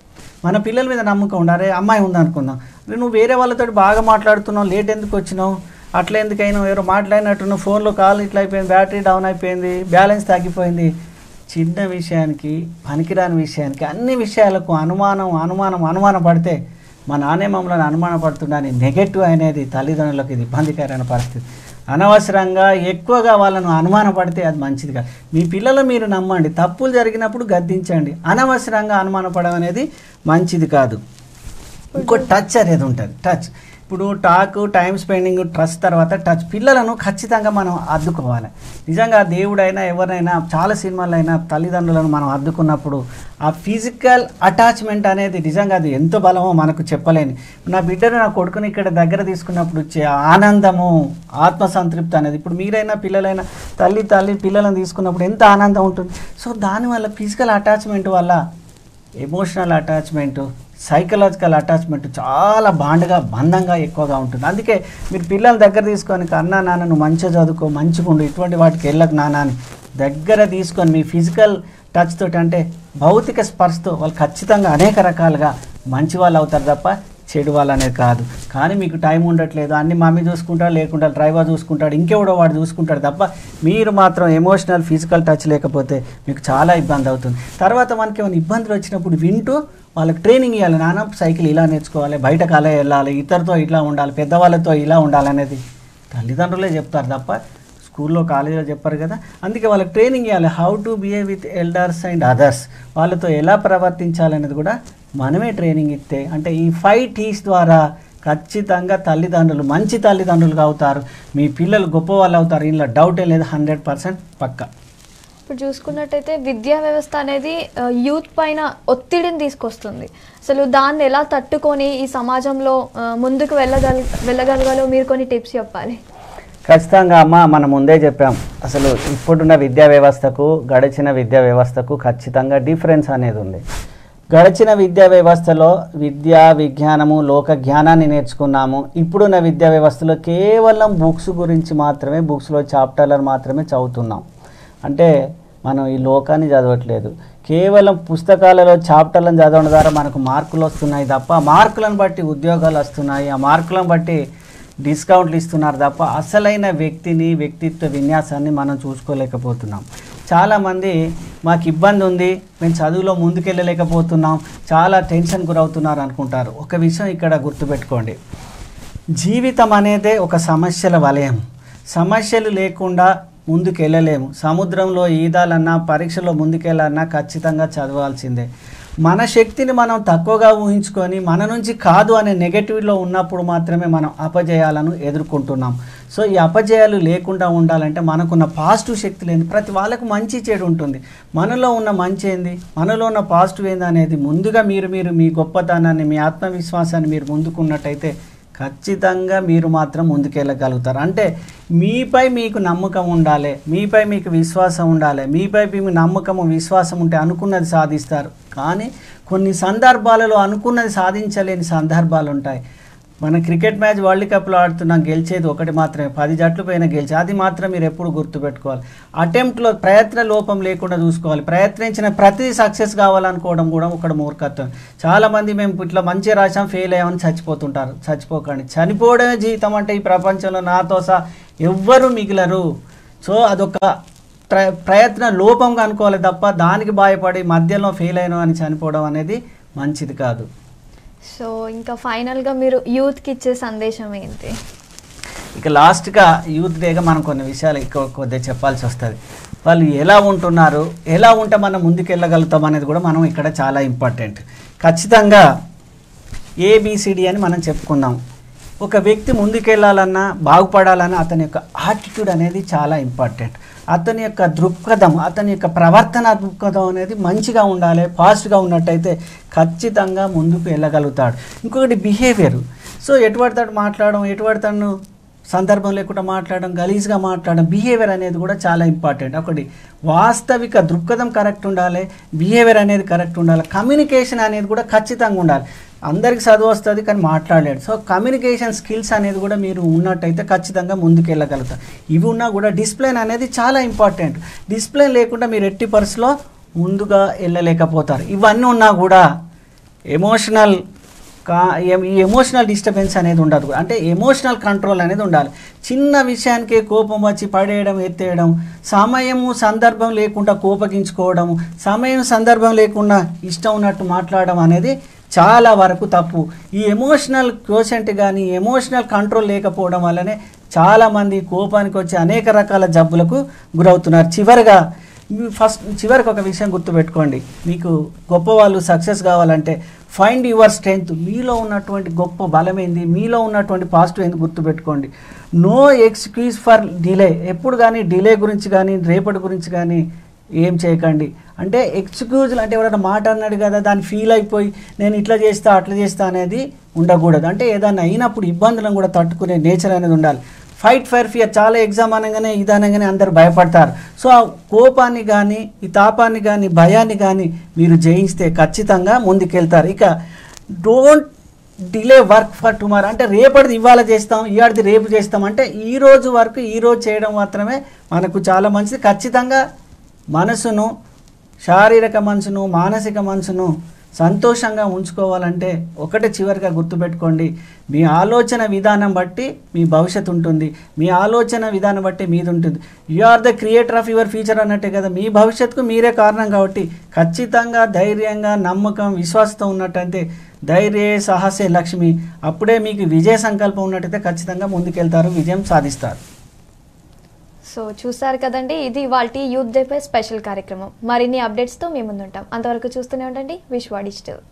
మన పిల్లల మీద నమ్మకం ఉండాలి. అమ్మాయి ఉందనుకుందాం, నువ్వు వేరే వాళ్ళతో బాగా మాట్లాడుతున్నావు, లేట్ ఎందుకు వచ్చినావు, అట్లా ఎందుకైనా ఎవరో మాట్లాడినట్టున్నావు, ఫోన్లో కాల్ ఇట్లా అయిపోయింది, బ్యాటరీ డౌన్ అయిపోయింది, బ్యాలెన్స్ తగ్గిపోయింది. చిన్న విషయానికి, పనికిరాని విషయానికి, అన్ని విషయాలకు అనుమానం పడితే మా నాన్నే మమ్మల్ని అనుమానపడుతుండని నెగటివ్ అనేది తల్లిదండ్రులకు ఇది ఇబ్బందికరమైన పరిస్థితి. అనవసరంగా ఎక్కువగా వాళ్ళను అనుమానపడితే అది మంచిది కాదు. మీ పిల్లలు మీరు నమ్మండి, తప్పులు జరిగినప్పుడు గద్దించండి. అనవసరంగా అనుమానపడడం అనేది మంచిది కాదు. ఇంకో టచ్ అనేది ఉంటుంది. టచ్ ఇప్పుడు టాక్, టైం స్పెండింగ్, ట్రస్ట్ తర్వాత టచ్. పిల్లలను ఖచ్చితంగా మనం అద్దుకోవాలి. నిజంగా దేవుడైనా ఎవరైనా చాలా సినిమాలైనా తల్లిదండ్రులను మనం అద్దుకున్నప్పుడు ఆ ఫిజికల్ అటాచ్మెంట్ అనేది నిజంగా అది ఎంత బలమో మనకు చెప్పలేని. నా బిడ్డను, నా కొడుకుని ఇక్కడ దగ్గర తీసుకున్నప్పుడు వచ్చే ఆనందము, ఆత్మసంతృప్తి అనేది, ఇప్పుడు మీరైనా పిల్లలైనా తల్లి పిల్లలను తీసుకున్నప్పుడు ఎంత ఆనందం ఉంటుంది. సో దానివల్ల ఫిజికల్ అటాచ్మెంట్ వల్ల ఎమోషనల్ అటాచ్మెంట్, సైకలాజికల్ అటాచ్మెంట్ చాలా బంధంగా ఎక్కువగా ఉంటుంది. అందుకే మీరు పిల్లల దగ్గర తీసుకొని అన్నా నాన్న నువ్వు మంచిగా చదువుకో, మంచిగా ఉండు, ఇటువంటి వాటికి వెళ్ళకు నాన్న అని దగ్గర తీసుకొని మీ ఫిజికల్ టచ్ తోటి, అంటే భౌతిక స్పర్శతో వాళ్ళు ఖచ్చితంగా అనేక రకాలుగా మంచి వాళ్ళు అవుతారు తప్ప చెడు వాళ్ళు అనేది కాదు. కానీ మీకు టైం ఉండట్లేదు, అన్ని మమ్మీ చూసుకుంటాడు, లేకుండా డ్రైవర్ చూసుకుంటాడు, ఇంకెవడో వాడు చూసుకుంటాడు తప్ప మీరు మాత్రం ఎమోషనల్ ఫిజికల్ టచ్ లేకపోతే మీకు చాలా ఇబ్బంది అవుతుంది. తర్వాత మనకి ఏమైనా ఇబ్బందులు వచ్చినప్పుడు వింటూ వాళ్ళకి ట్రైనింగ్ ఇవ్వాలి. నాన్న సైకిల్ ఇలా నేర్చుకోవాలి, బయటకు అలా వెళ్ళాలి, ఇతరుతో ఇట్లా ఉండాలి, పెద్దవాళ్ళతో ఇలా ఉండాలనేది తల్లిదండ్రులే చెప్తారు తప్ప స్కూల్లో కాలేజీలో చెప్పారు కదా. అందుకే వాళ్ళకి ట్రైనింగ్ ఇవ్వాలి. How to behave with elders and others, వాళ్ళతో ఎలా ప్రవర్తించాలనేది కూడా మనమే ట్రైనింగ్ ఇస్తే, అంటే ఈ 5 T's ద్వారా ఖచ్చితంగా తల్లిదండ్రులు మంచి తల్లిదండ్రులుగా అవుతారు. మీ పిల్లలు గొప్ప వాళ్ళు అవుతారు. ఇందులో డౌటే లేదు, 100% పక్కా. ఇప్పుడు చూసుకున్నట్టయితే విద్యా వ్యవస్థ అనేది యూత్ పైన ఒత్తిడిని తీసుకొస్తుంది. అసలు దాన్ని ఎలా తట్టుకొని ఈ సమాజంలో ముందుకు వెళ్ళగలగాలో మీరు కొన్ని టిప్స్ చెప్పాలి. ఖచ్చితంగా అమ్మ, మనం ముందే చెప్పాం, అసలు ఇప్పుడున్న విద్యా వ్యవస్థకు గడిచిన విద్యా వ్యవస్థకు ఖచ్చితంగా డిఫరెన్స్ అనేది ఉంది. గడిచిన విద్యా వ్యవస్థలో విద్యా విజ్ఞానము, లోక జ్ఞానాన్ని నేర్చుకున్నాము. ఇప్పుడున్న విద్యా వ్యవస్థలో కేవలం బుక్స్ గురించి మాత్రమే, బుక్స్లో చాప్టర్లను మాత్రమే చదువుతున్నాం. అంటే మనం ఈ లోకాన్ని చదవట్లేదు. కేవలం పుస్తకాలలో చాప్టర్లను చదవడం ద్వారా మనకు మార్కులు వస్తున్నాయి తప్ప, మార్కులను బట్టి ఉద్యోగాలు వస్తున్నాయి, ఆ మార్కులను బట్టి డిస్కౌంట్లు ఇస్తున్నారు తప్ప అసలైన వ్యక్తిని, వ్యక్తిత్వ విన్యాసాన్ని మనం చూసుకోలేకపోతున్నాం. చాలామంది మాకు ఇబ్బంది ఉంది, మేము చదువులో ముందుకెళ్ళలేకపోతున్నాం, చాలా టెన్షన్ గురవుతున్నారు అనుకుంటారు. ఒక విషయం ఇక్కడ గుర్తుపెట్టుకోండి, జీవితం అనేదే ఒక సమస్యల వలయం. సమస్యలు లేకుండా ముందుకెళ్ళలేము. సముద్రంలో ఈదాలన్నా, పరీక్షలో ముందుకెళ్ళాలన్నా ఖచ్చితంగా చదవాల్సిందే. మన శక్తిని మనం తక్కువగా ఊహించుకొని మన నుంచి కాదు అనే నెగటివ్లో ఉన్నప్పుడు మాత్రమే మనం అపజయాలను ఎదుర్కొంటున్నాం. సో ఈ అపజయాలు లేకుండా ఉండాలంటే మనకున్న పాజిటివ్ శక్తులు ఏంది, ప్రతి వాళ్ళకు మంచి చెడు ఉంటుంది. మనలో ఉన్న మంచి ఏంది, మనలో ఉన్న పాజిటివ్ ఏంది అనేది ముందుగా మీరు మీ గొప్పతనాన్ని, మీ ఆత్మవిశ్వాసాన్ని మీరు ముందుకున్నట్టయితే ఖచ్చితంగా మీరు మాత్రం ముందుకెళ్ళగలుగుతారు. అంటే మీపై మీకు నమ్మకం ఉండాలి, మీపై మీకు విశ్వాసం ఉండాలి. మీపై మీకు నమ్మకము, విశ్వాసం ఉంటే అనుకున్నది సాధిస్తారు. కానీ కొన్ని సందర్భాలలో అనుకున్నది సాధించలేని సందర్భాలు ఉంటాయి. మన క్రికెట్ మ్యాచ్ వరల్డ్ కప్లో ఆడుతున్నాం, గెలిచేది ఒకటి మాత్రమే, 10 జట్లు పైన గెలిచి, అది మాత్రం మీరు ఎప్పుడు గుర్తుపెట్టుకోవాలి. అటెంప్ట్లో ప్రయత్న లోపం లేకుండా చూసుకోవాలి. ప్రయత్నించిన ప్రతిదీ సక్సెస్ కావాలనుకోవడం కూడా ఒక మూర్ఖత్వం. చాలామంది మేము ఇట్లా మంచిగా రాసాం, ఫెయిల్ అయ్యామని చచ్చిపోతుంటారు. చచ్చిపోకండి, చనిపోవడమే జీవితం. అంటే ఈ ప్రపంచంలో నాతో సహా ఎవ్వరూ మిగిలరు. సో అదొక ప్రయత్న లోపంగా అనుకోవాలి తప్ప దానికి భయపడి మధ్యలో ఫెయిల్ అయినా అని చనిపోవడం అనేది మంచిది కాదు. సో ఇంకా ఫైనల్గా మీరు యూత్కి ఇచ్చే సందేశం ఏంటి? ఇక లాస్ట్గా యూత్ డేగా మనం కొన్ని విషయాలు కొద్దిగా చెప్పాల్సి వస్తుంది. వాళ్ళు ఎలా ఉంటున్నారు, ఎలా ఉంటే మనం ముందుకెళ్ళగలుగుతాం అనేది కూడా మనం ఇక్కడ చాలా ఇంపార్టెంట్. ఖచ్చితంగా ABCD అని మనం చెప్పుకుందాం. ఒక వ్యక్తి ముందుకెళ్ళాలన్నా, బాగుపడాలన్నా అతని యొక్క యాటిట్యూడ్ అనేది చాలా ఇంపార్టెంట్. అతని యొక్క దృక్పథం, అతని యొక్క ప్రవర్తన దృక్పథం అనేది మంచిగా ఉండాలి. పాజిటివ్గా ఉన్నట్టయితే ఖచ్చితంగా ముందుకు వెళ్ళగలుగుతాడు. ఇంకొకటి బిహేవియర్. సో ఎటువడతాడు మాట్లాడడం, ఎటువడతాడు సందర్భం లేకుండా మాట్లాడడం, గలీజ్గా మాట్లాడడం, బిహేవియర్ అనేది కూడా చాలా ఇంపార్టెంట్. ఒకటి వాస్తవిక దృక్పథం కరెక్ట్ ఉండాలి, బిహేవియర్ అనేది కరెక్ట్ ఉండాలి, కమ్యూనికేషన్ అనేది కూడా ఖచ్చితంగా ఉండాలి. అందరికి చదువు వస్తుంది కానీ మాట్లాడలేడు. సో కమ్యూనికేషన్ స్కిల్స్ అనేది కూడా మీరు ఉన్నట్టయితే ఖచ్చితంగా ముందుకు వెళ్ళగలుగుతారు. ఇవి ఉన్నా కూడా డిసిప్లిన్ అనేది చాలా ఇంపార్టెంట్. డిసిప్లిన్ లేకుండా మీరు ఎట్టి పరిస్థితిలో ముందుగా వెళ్ళలేకపోతారు. ఇవన్నీ ఉన్నా కూడా ఈ ఎమోషనల్ డిస్టర్బెన్స్ అనేది ఉండదు. అంటే ఎమోషనల్ కంట్రోల్ అనేది ఉండాలి. చిన్న విషయానికే కోపం వచ్చి పడేయడం, ఎత్తేయడం, సమయము సందర్భం లేకుండా కోపగించుకోవడం, సమయం సందర్భం లేకుండా ఇష్టం ఉన్నట్టు మాట్లాడడం అనేది చాలా వరకు తప్పు. ఈ ఎమోషనల్ కోషెంట్ కానీ ఎమోషనల్ కంట్రోల్ లేకపోవడం వల్లనే చాలామంది కోపానికి వచ్చి అనేక రకాల జబ్బులకు గురవుతున్నారు. చివరికి ఒక విషయం గుర్తుపెట్టుకోండి. మీకు గొప్ప వాళ్ళు సక్సెస్ కావాలంటే ఫైండ్ యువర్ స్ట్రెంగ్త్. మీలో ఉన్నటువంటి గొప్ప బలమైంది, మీలో ఉన్నటువంటి పాజిటివ్ ఏంది గుర్తుపెట్టుకోండి. No excuse for delay. ఎప్పుడు కానీ డిలే గురించి కానీ రేపటి గురించి కానీ ఏం చేయకండి. అంటే ఎక్స్క్యూజ్లు అంటే ఎవరైనా మాట అన్నాడు కదా దాన్ని ఫీల్ అయిపోయి నేను ఇట్లా చేస్తా అట్లా చేస్తా అనేది ఉండకూడదు. అంటే ఏదైనా అయినప్పుడు ఇబ్బందులను కూడా తట్టుకునే నేచర్ అనేది ఉండాలి. Fight for fear. చాలా ఎగ్జామ్ అనగానే ఇది అనగానే అందరు భయపడతారు. సో ఆ కోపాన్ని కానీ ఈ తాపాన్ని కానీ భయాన్ని కానీ మీరు జయిస్తే ఖచ్చితంగా ముందుకెళ్తారు. ఇక don't delay work for tomorrow. అంటే రేపటిది ఇవాళ చేస్తాం, ఇవాళది రేపు చేస్తాం. అంటే ఈ రోజు వరకు ఈరోజు చేయడం మాత్రమే మనకు చాలా మంచిది. ఖచ్చితంగా మనసును, శారీరక మనసును, మానసిక మనసును సంతోషంగా ఉంచుకోవాలంటే ఒకటే చివరిగా గుర్తుపెట్టుకోండి. మీ ఆలోచన విధానం బట్టి మీ భవిష్యత్తు ఉంటుంది, మీ ఆలోచన విధానం బట్టి మీది ఉంటుంది. You are the creator of your future అన్నట్టే కదా. మీ భవిష్యత్తుకు మీరే కారణం కాబట్టి ఖచ్చితంగా ధైర్యంగా, నమ్మకం, విశ్వాసంతో ఉన్నట్టయితే ధైర్యే సాహసే లక్ష్మి. అప్పుడే మీకు విజయ సంకల్పం ఉన్నట్టయితే ఖచ్చితంగా ముందుకెళ్తారు, విజయం సాధిస్తారు. సో చూస్తారు కదండి, ఇది ఇవాల్టి యూత్ డే పై స్పెషల్ కార్యక్రమం. మరిన్ని అప్డేట్స్తో మీ ముందుంటాం. అంతవరకు చూస్తూనే ఉండండి విశ్వ డిజిటల్.